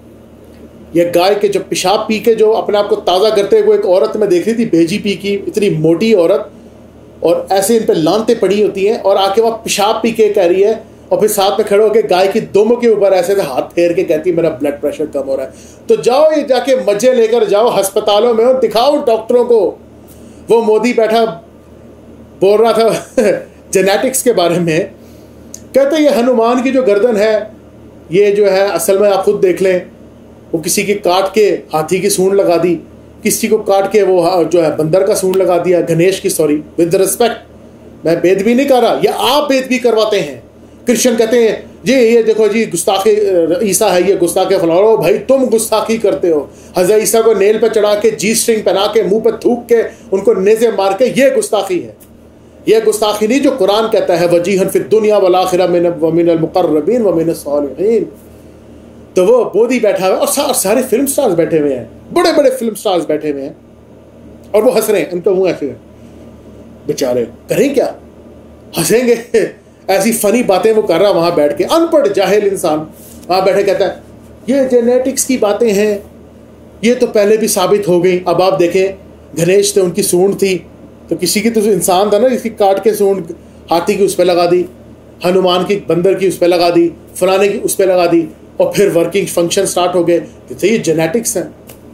ये गाय के जो पेशाब पी के जो अपने आप को ताज़ा करते हुए एक औरत में देख रही थी, भेजी पी की, इतनी मोटी औरत, और ऐसे इन पे लानते पड़ी होती हैं, और आके वह पेशाब पी के कह रही है, और फिर साथ में खड़े होकर गाय की दुम के ऊपर ऐसे से हाथ फेर के कहती है मेरा ब्लड प्रेशर कम हो रहा है। तो जाओ ये जाके मजे लेकर जाओ अस्पतालों में और दिखाओ डॉक्टरों को। वो मोदी बैठा बोल रहा था जेनेटिक्स के बारे में, कहते ये हनुमान की जो गर्दन है, ये जो है असल में आप खुद देख लें, वो किसी की काट के हाथी की सूंड लगा दी, किसी को काट के वो जो है बंदर का सूंड लगा दिया, गणेश की, सॉरी विद रिस्पेक्ट, मैं बेदबी नहीं कर रहा, ये आप बेदबी करवाते हैं। क्रिश्चियन कहते हैं जी ये देखो जी गुस्ताखी ईसा है, ये गुस्ताखे फलाओ, भाई तुम गुस्ताखी करते हो। हज़रत ईसा को नेल पे चढ़ा के, जी स्ट्रिंग पहना के, मुंह पे थूक के, उनको नेज़े मार के, ये गुस्ताखी है। ये गुस्ताखी नहीं जो कुरान कहता है वजीहन फिद दुनिया वल आखिरा मिनल मुक़र्रबीन व मिनस सालिहीन। तो वो मोदी बैठा हुआ है और सा, सारे फिल्म स्टार्स बैठे हुए हैं, बड़े बड़े फिल्म स्टार्स बैठे हुए हैं, और वो हंस रहे हैं, उनका मुंह ऐसे बेचारे, करें क्या, हंसेंगे। ऐसी फनी बातें वो कर रहा वहां बैठ के, अनपढ़ जाहिल इंसान वहां बैठे कहता है ये जेनेटिक्स की बातें हैं, ये तो पहले भी साबित हो गई। अब आप देखें, गणेश थे, उनकी सूंड थी, तो किसी की तो इंसान था ना, इसकी काट के सूंड हाथी की उस पर लगा दी, हनुमान की बंदर की उस पर लगा दी, फलाने की उस पर लगा दी, और फिर वर्किंग फंक्शन स्टार्ट हो गए। तो ये जेनेटिक्स है।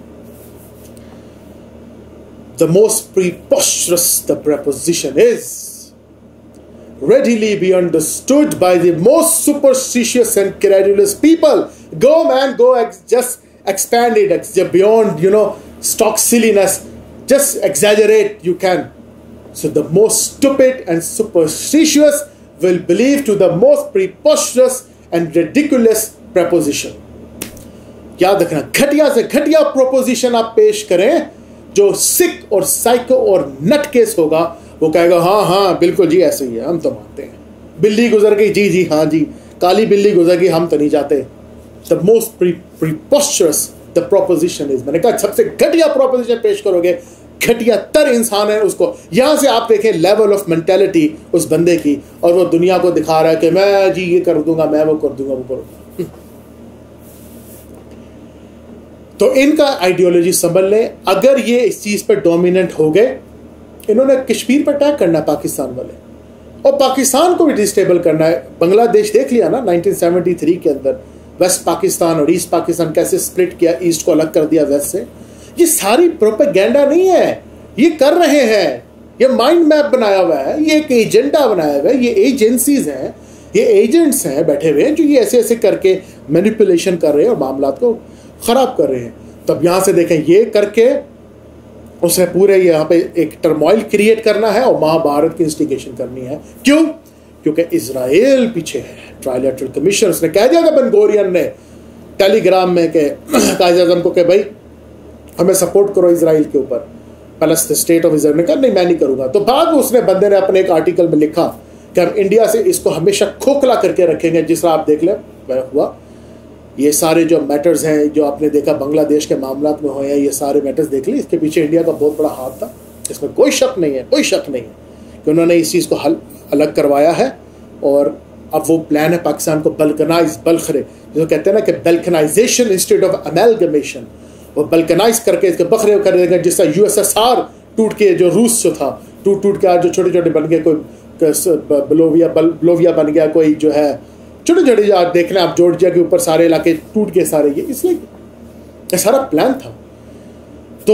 The most preposterous the proposition is readily be understood by the most superstitious and credulous people. Go man, go ex- just expand it ex- beyond, you know, stock silliness. Just exaggerate you can. So the most stupid and superstitious will believe to the most preposterous and ridiculous proposition. याद रखना, घटिया से घटिया proposition आप पेश करें, जो सिक और साइको और नट केस होगा, वो कहेगा हाँ हाँ बिल्कुल जी ऐसे ही है, हम तो मानते हैं। बिल्ली गुजर गई, जी जी हाँ जी, काली बिल्ली गुजर गई, हम तो नहीं जाते। The most preposterous the proposition is, मैंने कहा सबसे घटिया प्रोपोजिशन पेश करोगे, घटिया तर इंसान है उसको। यहां से आप देखें लेवल ऑफ मेंटेलिटी उस बंदे की, और वो दुनिया को दिखा रहा है कि मैं जी ये कर दूंगा, मैं वो कर दूंगा, वो करूंगा। तो इनका आइडियोलॉजी समझ लें। अगर ये इस चीज पर डोमिनेंट हो गए, इन्होंने कश्मीर पर अटैक करना है पाकिस्तान वाले, और पाकिस्तान को भी डिस्टेबल करना है। बांग्लादेश देख लिया ना नाइनटीन सेवेंटी थ्री के अंदर, वेस्ट पाकिस्तान और ईस्ट पाकिस्तान कैसे स्प्लिट किया, ईस्ट को अलग कर दिया वेस्ट से। ये सारी प्रोपेगेंडा नहीं है, ये कर रहे हैं, ये माइंड मैप बनाया हुआ है, ये एक एजेंडा बनाया हुआ है, ये एजेंसीज हैं, ये एजेंट्स हैं बैठे हुए हैं जो ये ऐसे ऐसे करके मैनिपुलेशन कर रहे हैं और मामला को ख़राब कर रहे हैं। तब यहाँ से देखें, ये करके उसे पूरे यहाँ पे एक टर्मोइल क्रिएट करना है और महाभारत की इंस्टिगेशन करनी है। क्यों? क्योंकि इजराइल पीछे है। ट्राइलेटरल कमीशन उसने कह दिया था बेन गोरियन ने टेलीग्राम में के कायद आज़म को कि भाई हमें सपोर्ट करो इजराइल के ऊपर, plus the state of Israel ने कहा नहीं मैं नहीं करूँगा। तो बाद में उसने बंदे ने अपने एक आर्टिकल में लिखा कि हम इंडिया से इसको हमेशा खोखला करके रखेंगे। जिस तरह आप देख लें हुआ, ये सारे जो मैटर्स हैं जो आपने देखा बांग्लादेश के मामला में हुए हैं, ये सारे मैटर्स देख लिए, इसके पीछे इंडिया का बहुत बड़ा हाथ था। इसमें कोई शक नहीं है, कोई शक नहीं है कि उन्होंने इस चीज़ को हल अलग करवाया है। और अब वो प्लान है पाकिस्तान को बल्कनाइज, बल्खरे जो कहते हैं ना कि बल्कनाइजेशन इंस्टेड ऑफ अमेलगमेशन, वो बल्कनाइज करके इसके बखरे कर देंगे। जिस तरह यू एस एस आर टूट के जो रूस जो था टूट टूट के आज जो छोटे छोटे बन गए, कोई बलोविया बल बलोविया बन गया, कोई जो है छोटे छोटे आज देख रहे हैं आप जॉर्जिया के ऊपर सारे इलाके टूट के सारे, ये इसलिए ये सारा प्लान था। तो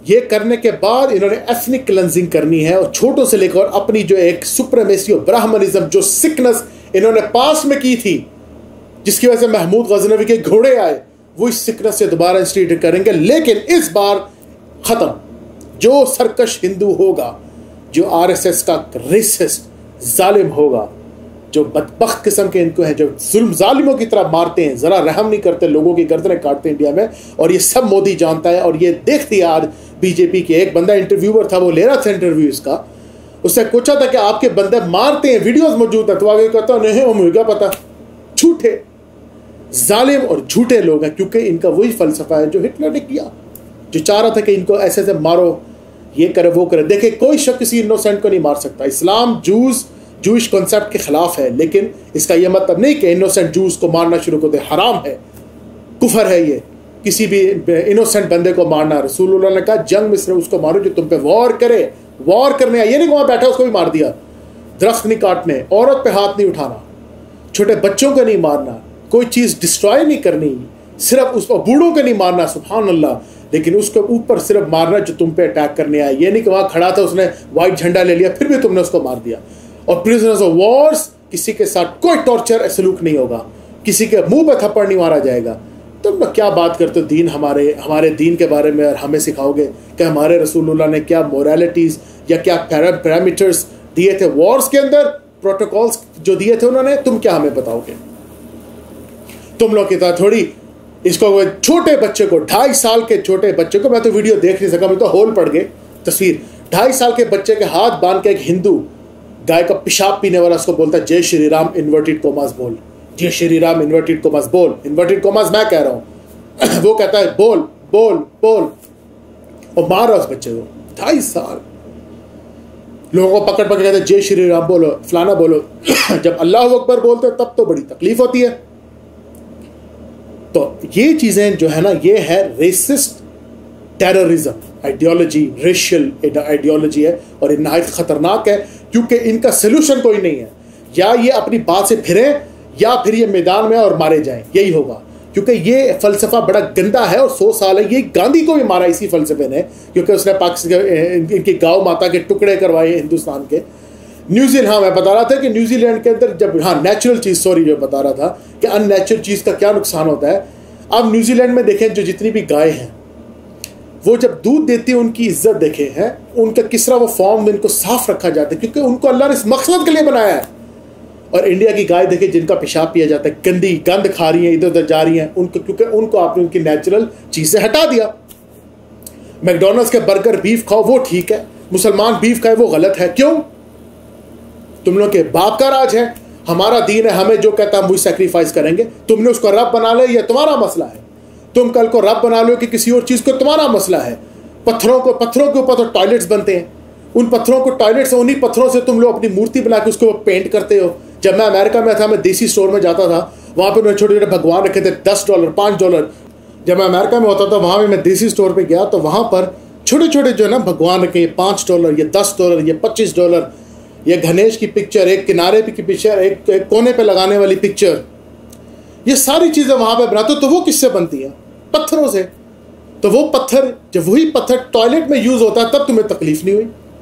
ये करने के बाद इन्होंने एथनिक क्लेंजिंग करनी है और छोटों से लेकर अपनी जो एक सुप्रीमेसी और ब्राह्मणिज्म जो सिकनेस इन्होंने पास में की थी, जिसकी वजह से महमूद गजनवी के घोड़े आए, वो इस सिकनेस से दोबारा इंस्टीट्यूट करेंगे। लेकिन इस बार खत्म। जो सरकश हिंदू होगा, जो आरएसएस का रेसिस्ट जालिम होगा, जो बदबख्त किस्म के इनको हैं, जो जुल्म जालिमों की तरह मारते हैं, ज़रा रहम नहीं करते, लोगों की गर्दनें काटते हैं इंडिया में, और ये सब मोदी जानता है। और ये देखती है आज बीजेपी के एक बंदा इंटरव्यूअर था, वो ले रहा था इंटरव्यू इसका, उससे पूछा था कि आपके बंदे मारते हैं, वीडियोस मौजूद है, तो आगे कहता नहीं वो मुझे क्या पता। झूठे, जालिम और झूठे लोग हैं, क्योंकि इनका वही फलसफा है जो हिटलर ने किया, जो चाह रहा था कि इनको ऐसे ऐसे मारो, ये करे वो करे। देखे, कोई शख्स किसी इनोसेंट को नहीं मार सकता। इस्लाम जूस जूश कॉन्सेप्ट के खिलाफ है, लेकिन इसका यह मतलब नहीं कि इनोसेंट जूस को मारना शुरू कर दे। हराम है, कुफर है ये, किसी भी इनोसेंट बंदे को मारना। रसूलुल्लाह ने कहा जंग में सिर्फ उसको मारो जो तुम पे वॉर करे। वॉर करने ये नहीं, वहां बैठा उसको भी मार दिया। दरख्त नहीं काटने, औरत पे हाथ नहीं उठाना, छोटे बच्चों को नहीं मारना, कोई चीज़ डिस्ट्रॉय नहीं करनी, सिर्फ उस बूढ़ों को नहीं मारना, सुभान अल्लाह, लेकिन उसके ऊपर सिर्फ मारना जो तुम पे अटैक करने आया। ये नहीं कि वहाँ खड़ा था, उसने वाइट झंडा ले लिया, फिर भी तुमने उसको मार दिया। और प्रिजनर्स ऑफ वॉर्स, किसी के साथ कोई टॉर्चर सलूक नहीं होगा, किसी के मुंह पर थप्पड़ नहीं मारा जाएगा। तुम क्या बात करते हो दीन, हमारे हमारे दीन के बारे में, और हमें सिखाओगे कि हमारे रसूलुल्लाह ने क्या मोरालिटीज़ या क्या पैरामीटर्स दिए थे वॉर्स के अंदर, प्रोटोकॉल्स जो दिए थे उन्होंने, तुम क्या हमें बताओगे? तुम लोग की तरह थोड़ी इसको छोटे बच्चे को, ढाई साल के छोटे बच्चे को, मैं तो वीडियो देख नहीं सका, मैं तो होल पड़ गए तस्वीर, ढाई साल के बच्चे के हाथ बांध के एक हिंदू गाय का पेशाब पीने वाला उसको बोलता है जय श्री राम इन्वर्टेड कोमास बोल, जय श्री राम इन्वर्टेड कोमास बोल। इन्वर्टेड कोमास मैं कह रहा हूं वो कहता है बोल बोल बोल, और मार रहा उस बच्चे को। ढाई साल लोगों को पकड़ पकड़ कहते जय श्री राम बोलो, फलाना बोलो। जब अल्लाह अकबर बोलते तब तो बड़ी तकलीफ होती है। तो ये चीजें जो है ना, ये है racist terrorism ideology, racial ideology है, और ये नहायत खतरनाक है, क्योंकि इनका सोल्यूशन कोई नहीं है। या ये अपनी बात से फिरे, या फिर ये मैदान में और मारे जाएं, यही होगा, क्योंकि ये फलसफा बड़ा गंदा है। और सौ साल है, ये गांधी को भी मारा इसी फलसफे ने, क्योंकि उसने पाकिस्तान इनकी गाँव माता के टुकड़े करवाए हिंदुस्तान के। न्यूजीलैंड, हाँ मैं बता रहा था कि न्यूजीलैंड के अंदर जब, हाँ नेचुरल चीज़, सॉरी जो बता रहा था कि अननेचुरल चीज़ का क्या नुकसान होता है। अब न्यूजीलैंड में देखें, जो जितनी भी गाय हैं वो जब दूध देती है, उनकी इज्जत देखे हैं, उनका किस तरह वो फॉर्म में इनको साफ रखा जाता है, क्योंकि उनको अल्लाह ने इस मकसद के लिए बनाया है। और इंडिया की गाय देखे जिनका पेशाब पिया जाता है, गंदी गंद खा रही है, इधर उधर जा रही हैं, उनको, क्योंकि उनको आपने उनकी नेचुरल चीज़ से हटा दिया। मैकडोनल्ड्स के बर्गर बीफ खाओ वो ठीक है, मुसलमान बीफ खाए वो गलत है। क्यों? तुम लोग के बाप का राज है, हमारा दीन है, हमें जो कहता है हम वही सेक्रीफाइस करेंगे। तुमने उसको रब बना ले, यह तुम्हारा मसला है। तुम कल को रब बना लो कि किसी और चीज़ को, तुम्हारा मसला है। पत्थरों को, पत्थरों के ऊपर तो टॉयलेट्स बनते हैं, उन पत्थरों को टॉयलेट्स, उन्हीं पत्थरों से तुम लोग अपनी मूर्ति बना के उसको पेंट करते हो। जब मैं अमेरिका में था, मैं देसी स्टोर में जाता था, वहाँ पर उन्होंने छोटे छोटे भगवान रखे थे, दस डॉलर पाँच डॉलर। जब मैं अमेरिका में होता था, वहाँ भी मैं देसी स्टोर पर गया तो वहाँ पर छोटे छोटे जो है ना भगवान रखे, ये पाँच डॉलर, ये दस डॉलर, ये पच्चीस डॉलर, ये गणेश की पिक्चर, एक किनारे की पिक्चर, एक, एक कोने पे लगाने वाली पिक्चर, ये सारी चीज़ें वहाँ पे बनाते हो। तो वो किससे बनती हैं? पत्थरों से। तो वो पत्थर, जब वही पत्थर टॉयलेट में यूज़ होता है, तब तुम्हें तकलीफ नहीं हुई।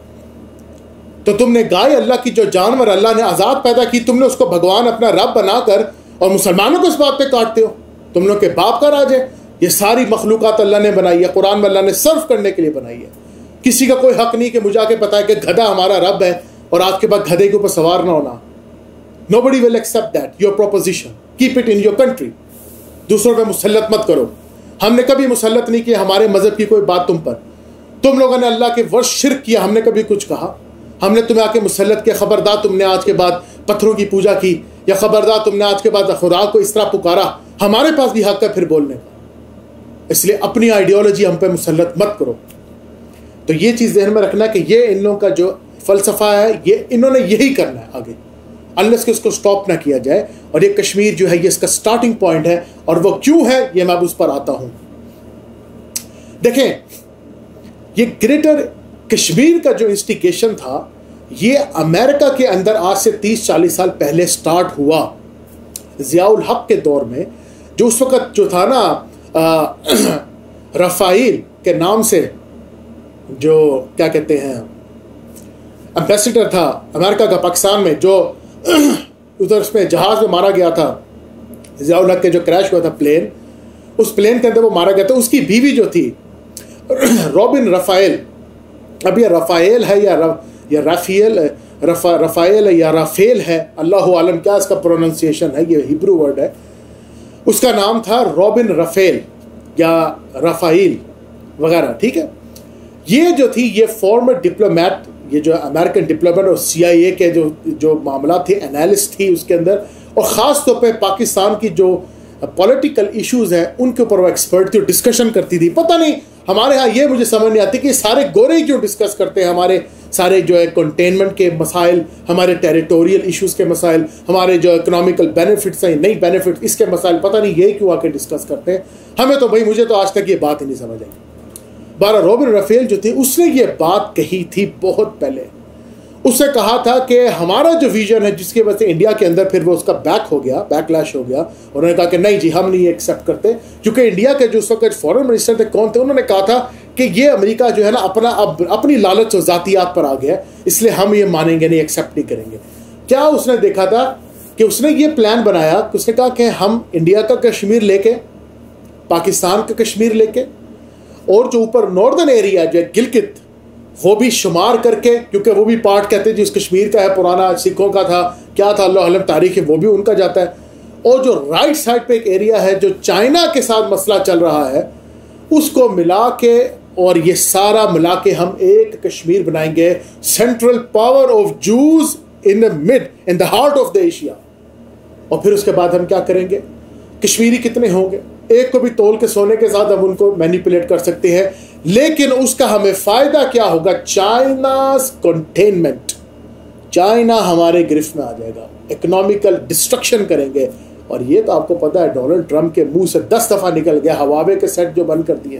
तो तुमने गाय, अल्लाह की जो जानवर अल्लाह ने आज़ाद पैदा की, तुमने उसको भगवान अपना रब बनाकर और मुसलमानों को इस बात पे काटते हो। तुम लोग के बाप का राज है। ये सारी मखलूक़ात अल्लाह ने बनाई है, कुरान में अल्लाह ने सर्व करने के लिए बनाई है। किसी का कोई हक नहीं कि मुझे आके पता है कि गधा हमारा रब है और आज के बाद गधे के ऊपर सवार ना होना। Nobody will accept that your proposition. Keep it in your country. दूसरों पे मुसल्लत मत करो। हमने कभी मुसल्लत नहीं किया हमारे मजहब की कोई बात तुम पर। तुम लोगों ने अल्लाह के वर्ष शिर्क किया, हमने कभी कुछ कहा? हमने तुम्हें आके मुसल्लत किया, खबरदार तुमने आज के बाद पत्थरों की पूजा की, या खबरदार तुमने आज के बाद खुदा को इस तरह पुकारा। हमारे पास भी हक है फिर बोलने का। इसलिए अपनी आइडियोलॉजी हम पे मुसल्लत मत करो। तो ये चीज़ ध्यान में रखना कि ये इन लोगों का जो फ़लसफ़ा है, ये इन्होंने यही करना है आगे, अनलेस कि उसको स्टॉप ना किया जाए। और ये कश्मीर जो है, ये इसका स्टार्टिंग पॉइंट है। और वो क्यों है, ये मैं अब उस पर आता हूँ। देखें, ये ग्रेटर कश्मीर का जो इंस्टिगेशन था, ये अमेरिका के अंदर आज से तीस चालीस साल पहले स्टार्ट हुआ, ज़ियाउल हक के दौर में। जो उस वक़्त जो था ना, रफ़ाइल के नाम से जो क्या कहते हैं एम्बेसडर था अमेरिका का पाकिस्तान में, जो उधर उसमें जहाज़ में मारा गया था, ज़ियाउल हक के जो क्रैश हुआ था प्लेन, उस प्लेन के अंदर वो मारा गया था। उसकी बीवी जो थी रॉबिन रफ़ाएल, अब ये रफ़ाएल है या र, या राफेल रफ़ा रफ़ाएल है या राफेल है, अल्लाह आलम क्या इसका प्रोनाउंसिएशन है, ये हिब्रू वर्ड है। उसका नाम था रॉबिन रफ़ेल या रफ़ाइल वगैरह, ठीक है। ये जो थी ये फॉर्मर डिप्लोमेट, ये जो अमेरिकन डिप्लोमेट और सी आई ए के जो जो मामला थे, एनालिस्ट थी उसके अंदर, और ख़ास तौर पे पाकिस्तान की जो पॉलिटिकल इश्यूज़ हैं उनके ऊपर वो एक्सपर्ट थी और डिस्कशन करती थी। पता नहीं हमारे यहाँ ये मुझे समझ नहीं आती कि सारे गोरे जो डिस्कस करते हैं हमारे सारे जो है कंटेनमेंट के मसाइल, हमारे टेरिटोरियल इश्यूज़ के मसाइल, हमारे जो इकोनॉमिकल बेनिफिट्स हैं, नहीं बेनिफिट, इसके मसाइल, पता नहीं ये क्यों आके डिस्कस करते हैं। हमें तो भाई, मुझे तो आज तक ये बात ही नहीं समझ आई। बारह रॉबिन रफ़ेल जो थी उसने ये बात कही थी बहुत पहले। उसने कहा था कि हमारा जो विजन है, जिसकी वजह से इंडिया के अंदर फिर वो उसका बैक हो गया, बैकलैश हो गया। उन्होंने कहा कि नहीं जी, हम नहीं एक्सेप्ट करते, क्योंकि इंडिया के जो उस वक्त फॉरेन मिनिस्टर थे, कौन थे, उन्होंने कहा था कि ये अमेरिका जो है ना अपना अब अपनी लालच और ज़ातियात पर आ गया, इसलिए हम ये मानेंगे नहीं, एक्सेप्ट नहीं करेंगे। क्या उसने देखा था कि उसने ये प्लान बनाया, उसने कहा कि हम इंडिया का कश्मीर लेके, पाकिस्तान का कश्मीर लेके, और जो ऊपर नॉर्दर्न एरिया जो है गिलगित, वो भी शुमार करके, क्योंकि वो भी पार्ट कहते हैं जिस कश्मीर का है, पुराना सिखों का था, क्या था अल्लाह अलम तारीख है, वो भी उनका जाता है। और जो राइट साइड पे एक एरिया है जो चाइना के साथ मसला चल रहा है, उसको मिला के, और ये सारा मिला के हम एक कश्मीर बनाएंगे, central power of Jews in the mid, in the heart of the Asia. और फिर उसके बाद हम क्या करेंगे, कश्मीरी कितने होंगे, एक को भी तोल के सोने के साथ हम उनको मैनिपुलेट कर सकते हैं, लेकिन उसका हमें फायदा क्या होगा, चाइना's कंटेनमेंट, चाइना हमारे गिरफ्त में आ जाएगा, इकोनॉमिकल डिस्ट्रक्शन करेंगे। और ये तो आपको पता है डोनाल्ड ट्रंप के मुंह से दस दफा निकल गया, हवावे के सेट जो बंद कर दिए,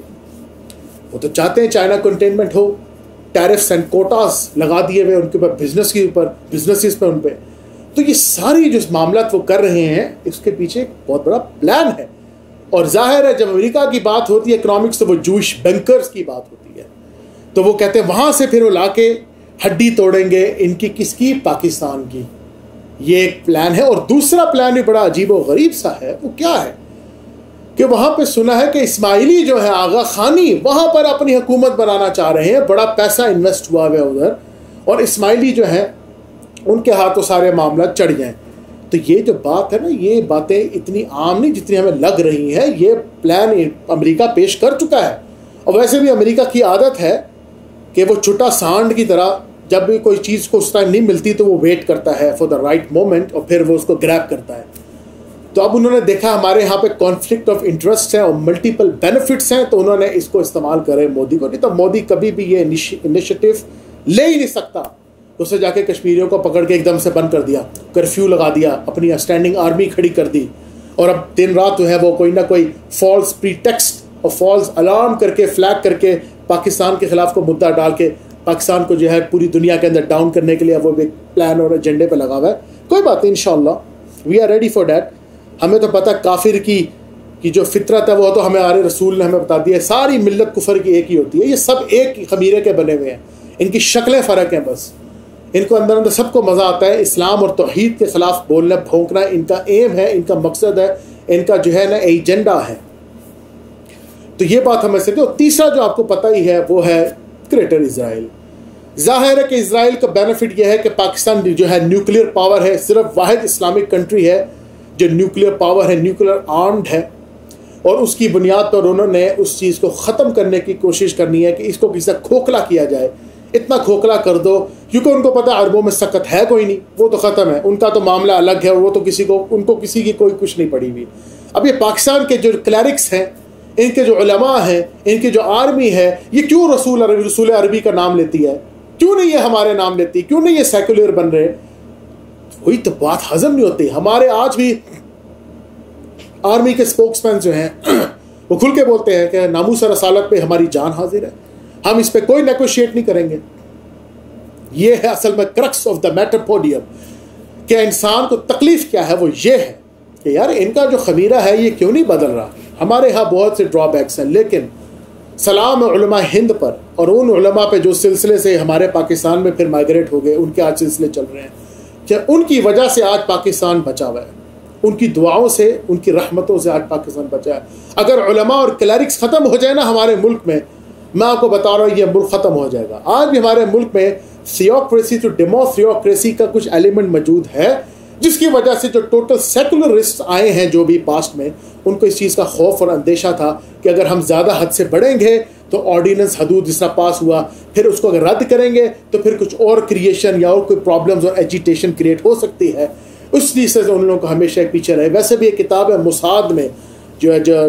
वो तो चाहते हैं चाइना कंटेनमेंट हो, टैरिफ्स एंड कोटास लगा दिए हुए उनके ऊपर, बिजनेस के ऊपर, बिजनेसेस पे उन पे। तो ये सारी जो मामला वो कर रहे हैं, इसके पीछे एक बहुत बड़ा प्लान है। और जाहिर है जब अमेरिका की बात होती है इकोनॉमिक्स, तो वो जूश बैंकर्स की बात होती है, तो वो कहते हैं वहां से फिर वो लाके हड्डी तोड़ेंगे इनकी, किसकी, पाकिस्तान की। ये एक प्लान है। और दूसरा प्लान भी बड़ा अजीब और गरीब सा है। वो क्या है कि वहां पे सुना है कि इस्माइली जो है आगा खानी, वहां पर अपनी हुकूमत बनाना चाह रहे हैं, बड़ा पैसा इन्वेस्ट हुआ है उधर, और इस्माइली जो है उनके हाथों सारे मामला चढ़ जाएं। तो ये जो बात है ना, ये बातें इतनी आम नहीं जितनी हमें लग रही हैं। ये प्लान अमेरिका पेश कर चुका है। और वैसे भी अमेरिका की आदत है कि वो छोटा सांड की तरह, जब भी कोई चीज़ को उस टाइम नहीं मिलती तो वो वेट करता है फॉर द राइट मोमेंट, और फिर वो उसको ग्रैब करता है। तो अब उन्होंने देखा हमारे यहाँ पे कॉन्फ्लिक्ट ऑफ इंटरेस्ट है और मल्टीपल बेनिफिट्स हैं, तो उन्होंने इसको इस्तेमाल करे मोदी को। नहीं तो मोदी कभी भी ये इनिशिएटिव ले ही नहीं सकता। तो उसे जाके कश्मीरियों को पकड़ के एकदम से बंद कर दिया, कर्फ्यू लगा दिया, अपनी स्टैंडिंग आर्मी खड़ी कर दी, और अब दिन रात जो है वो कोई ना कोई फॉल्स प्रीटेक्स्ट और फॉल्स अलार्म करके, फ्लैग करके, पाकिस्तान के खिलाफ को मुद्दा डाल के पाकिस्तान को जो है पूरी दुनिया के अंदर डाउन करने के लिए वो एक प्लान और एजेंडे पे लगा हुआ है। कोई बात नहीं, इंशाअल्लाह we are ready for that. हमें तो पता काफिर की की जो फितरत है वो तो हमें हमारे रसूल ने हमें बता दिया है, सारी मिल्लत कुफर की एक ही होती है। ये सब एक खमीरे के बने हुए हैं, इनकी शक्लें फ़र्क हैं बस। इनको अंदर अंदर सबको मज़ा आता है इस्लाम और तौहीद के खिलाफ बोलना, भौंकना इनका एम है, इनका मकसद है, इनका जो है ना एजेंडा है। तो ये बात हमें से। और तीसरा जो आपको पता ही है वो है ग्रेटर इजराइल। जाहिर है कि इजराइल का बेनिफिट यह है कि पाकिस्तान जो है न्यूक्लियर पावर है, सिर्फ वाहिद इस्लामिक कंट्री है जो न्यूक्लियर पावर है, न्यूक्लियर आर्म्ड है, और उसकी बुनियाद पर उन्होंने उस चीज़ को ख़त्म करने की कोशिश करनी है कि इसको किसी खोखला किया जाए। इतना खोखला कर दो, क्योंकि उनको पता है अरबों में सकत है कोई नहीं, वो तो ख़त्म है, उनका तो मामला अलग है, और वो तो किसी को, उनको किसी की कोई कुछ नहीं पड़ी हुई। अब ये पाकिस्तान के जो क्लैरिक्स हैं, इनके जो उलमा हैं, इनकी जो आर्मी है, ये क्यों रसूल अरबी रसूल अरबी का नाम लेती है? क्यों नहीं ये हमारे नाम लेती? क्यों नहीं ये सेकुलर बन रहे? वही तो बात हजम नहीं होती। हमारे आज भी आर्मी के स्पोक्समैन जो हैं वो खुल के बोलते हैं कि नामूस और रसालत पे हमारी जान हाजिर है, हम इस पे कोई नेगोशिएट नहीं करेंगे। ये है असल में crux of the matter podium कि इंसान को तकलीफ क्या है, वो ये है कि यार इनका जो खमीरा है ये क्यों नहीं बदल रहा। हमारे यहाँ बहुत से ड्रॉबैक्स हैं, लेकिन सलाम है उलमा हिंद पर और उन उलमा पे जो सिलसिले से हमारे पाकिस्तान में फिर माइग्रेट हो गए, उनके आज सिलसिले चल रहे हैं, क्या उनकी वजह से आज पाकिस्तान बचा हुआ है, उनकी दुआओं से, उनकी रहमतों से आज पाकिस्तान बचा है। अगर उलमा और क्लरिक्स ख़त्म हो जाए ना हमारे मुल्क में, मैं आपको बता रहा हूँ ये मुल्क ख़त्म हो जाएगा। आज भी हमारे मुल्क में थियोक्रेसी टू डेमोथियोक्रेसी का कुछ एलिमेंट मौजूद है, जिसकी वजह से जो टोटल सेकुलरिस्ट आए हैं जो भी पास्ट में, उनको इस चीज़ का खौफ और अंदेशा था कि अगर हम ज़्यादा हद से बढ़ेंगे तो ऑर्डिनेंस हदूद जिसना पास हुआ, फिर उसको अगर रद्द करेंगे तो फिर कुछ और क्रिएशन या और कोई प्रॉब्लम्स और एजिटेशन क्रिएट हो सकती है। उस चीज़ से उन लोगों को हमेशा एक पीछे रहे। वैसे भी एक किताब है मुसाद में, जो है जो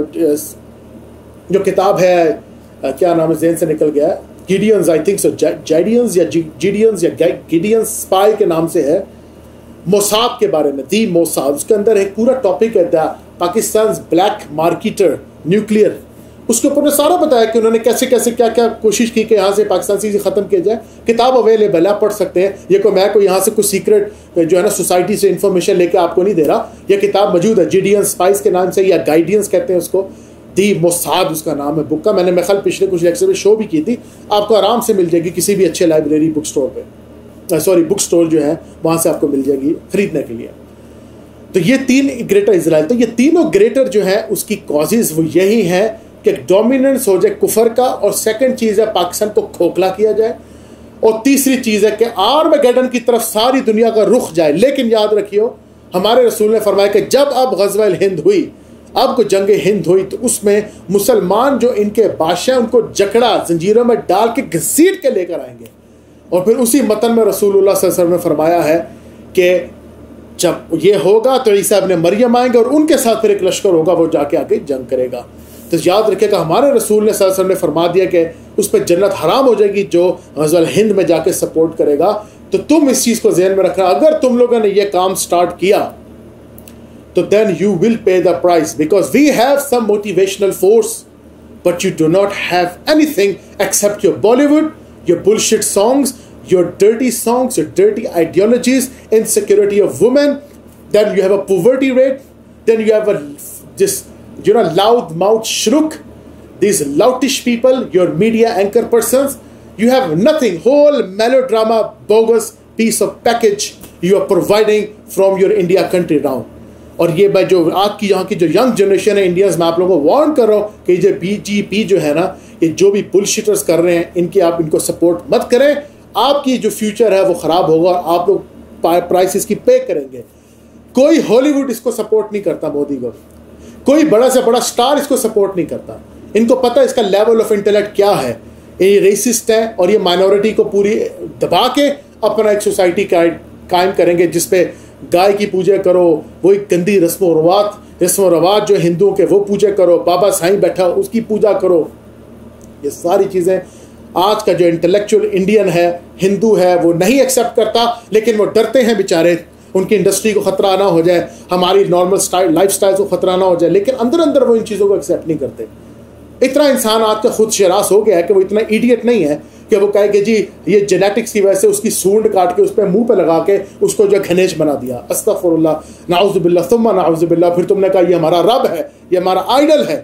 जो किताब है, क्या नाम है, जेन से निकल गया, गिडियंस आई थिंक सो, जैडियंस या जीडियंस या गिडियंस स्पाई के नाम से है, मोसाद के बारे में, दी मोसाद। उसके अंदर एक पूरा टॉपिक है the Pakistan black marketer nuclear. उसके ऊपर ने सारा बताया कि उन्होंने कैसे कैसे क्या क्या कोशिश की कि यहाँ से पाकिस्तान से ख़त्म किया जाए। किताब अवेलेबल है, आप पढ़ सकते हैं। ये को मैं कोई यहाँ से कुछ सीक्रेट जो है ना सोसाइटी से इन्फॉर्मेशन लेके आपको नहीं दे रहा। यह किताब मौजूद है जीडियन स्पाइस के नाम से, या गाइडियंस कहते हैं उसको, दी मोसाद उसका नाम है बुक का। मैंने मैं कल पिछले कुछ लेक्चर में शो भी की थी, आपको आराम से मिल जाएगी किसी भी अच्छे लाइब्रेरी बुक स्टोर पर, सॉरी बुक स्टोर जो है वहाँ से आपको मिल जाएगी खरीदने के लिए। तो ये तीन ग्रेटर इजराइल, तो ये तीनों ग्रेटर जो है उसकी कॉजेज वो यही है कि डोमिनेंस हो जाए कुफर का, और सेकंड चीज़ है पाकिस्तान को खोखला किया जाए, और तीसरी चीज़ है कि आर्मगेडन की तरफ सारी दुनिया का रुख जाए। लेकिन याद रखियो, हमारे रसूल ने फरमाया कि जब अब गज़वा हिंद हुई, अब को जंग हिंद हुई, तो उसमें मुसलमान जो इनके बादशाह उनको जकड़ा जंजीरों में डाल के घसीट के लेकर आएंगे। और फिर उसी मतन में रसूलुल्लाह सल्लल्लाहु अलैहि वसल्लम ने फरमाया है कि जब ये होगा तो ईसा इब्न मरियम आएंगे और उनके साथ फिर एक लश्कर होगा, वो जाके आके जंग करेगा। तो याद रखिएगा, हमारे रसूल ने सल्लल्लाहु अलैहि वसल्लम ने फरमा दिया कि उस पर जन्नत हराम हो जाएगी जो गज़वा हिंद में जाके सपोर्ट करेगा। तो तुम इस चीज़ को ज़हन में रखना, अगर तुम लोगों ने ये काम स्टार्ट किया तो then you will pay the price, because we have some motivational force but you do not have anything except your Bollywood, your bullshit songs, your dirty songs, your dirty ideologies, insecurity of women. Then you have a poverty rate. Then you have a just you know loud mouth shrook. These loutish people, your media anchor persons. You have nothing. Whole melodrama, bogus piece of package you are providing from your India country now. और ये मैं जो आपकी यहाँ की जो young generation है Indians, मैं आप लोगों को वार्न कर रहा हूँ कि ये बीजेपी जो है ना, ये जो भी बुलशिटर्स कर रहे हैं, इनकी आप इनको सपोर्ट मत करें। आपकी जो फ्यूचर है वो ख़राब होगा और आप लोग प्राइसेस की पे करेंगे। कोई हॉलीवुड इसको सपोर्ट नहीं करता, मोदी को कोई बड़ा से बड़ा स्टार इसको सपोर्ट नहीं करता। इनको पता है इसका लेवल ऑफ इंटेलेक्ट क्या है। ये रेसिस्ट है और ये माइनॉरिटी को पूरी दबा के अपना एक सोसाइटी कायम करेंगे जिसपे गाय की पूजा करो, वही गंदी रस्म रवात रस्म रवाज जो हिंदुओं के वो पूजा करो, बाबा साईं बैठा उसकी पूजा करो। ये सारी चीज़ें आज का जो इंटेलेक्चुअल इंडियन है, हिंदू है, वो नहीं एक्सेप्ट करता, लेकिन वो डरते हैं बेचारे, उनकी इंडस्ट्री को ख़तरा ना हो जाए, हमारी नॉर्मल स्टाइल लाइफ स्टाइल को ख़तरा ना हो जाए, लेकिन अंदर अंदर वो इन चीज़ों को एक्सेप्ट नहीं करते। इतना इंसान आज का खुद शरास हो गया है कि वो इतना इडियट नहीं है कि वो कहे कि जी ये जेनेटिक्स की वजह से उसकी सूंड काट के उस पर मुंह पे लगा के उसको जो गणेश बना दिया। अस्तगफुरुल्लाह, नाउज़ुबिल्लाह सुम्मा नाउज़ुबिल्लाह। फिर तुमने कहा ये हमारा रब है, ये हमारा आइडल है।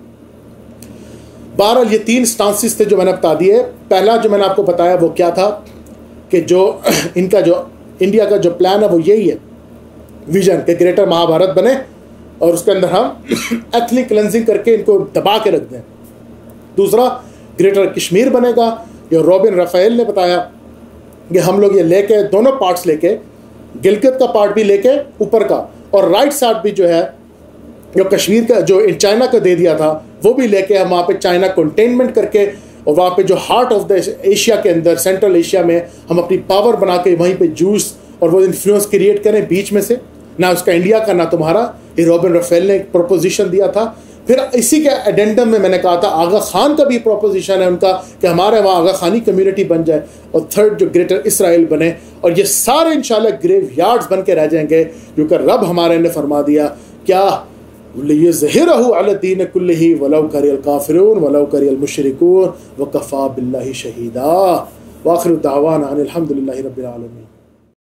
बहरहाल ये तीन स्टांसिस थे जो मैंने बता दिए। पहला जो मैंने आपको बताया वो क्या था कि जो इनका जो इंडिया का जो प्लान है वो यही है, विजन के ग्रेटर महाभारत बने और उसके अंदर हम एथनिक क्लेंजिंग करके इनको दबा के रख दें। दूसरा ग्रेटर कश्मीर बनेगा, जो रॉबिन राफेल ने बताया कि हम लोग ये लेके दोनों पार्ट्स लेके, गिलगित का पार्ट भी लेके ऊपर का, और राइट साइड भी जो है जो कश्मीर का जो चाइना को दे दिया था वो भी लेके हम वहाँ पे चाइना कंटेनमेंट करके, और वहाँ पे जो हार्ट ऑफ द एशिया के अंदर सेंट्रल एशिया में हम अपनी पावर बना के वहीं पे जूस और वो इन्फ्लुएंस क्रिएट करें बीच में से, ना उसका इंडिया का ना तुम्हारा। ये रॉबिन राफेल ने एक प्रोपोजिशन दिया था। फिर इसी के एडेंडम में मैंने कहा था आगा खान का भी प्रोपोजिशन है उनका कि हमारे वहाँ आगा खानी कम्युनिटी बन जाए, और थर्ड जो ग्रेटर इसराइल बने, और ये सारे इंशाल्लाह ग्रेव यार्ड्स बन के रह जाएंगे जो कि रब हमारे ने फरमा दिया क्या लियुज़हिरहु अला दीन कुल्लिही वलौ करियल काफिरून वलौ करियल मुशरिकून व कफ़ा बिल्लाहि शहीदा। व आखिरु दावाना अनिल हम्दुलिल्लाहि रब्बिल आलमीन।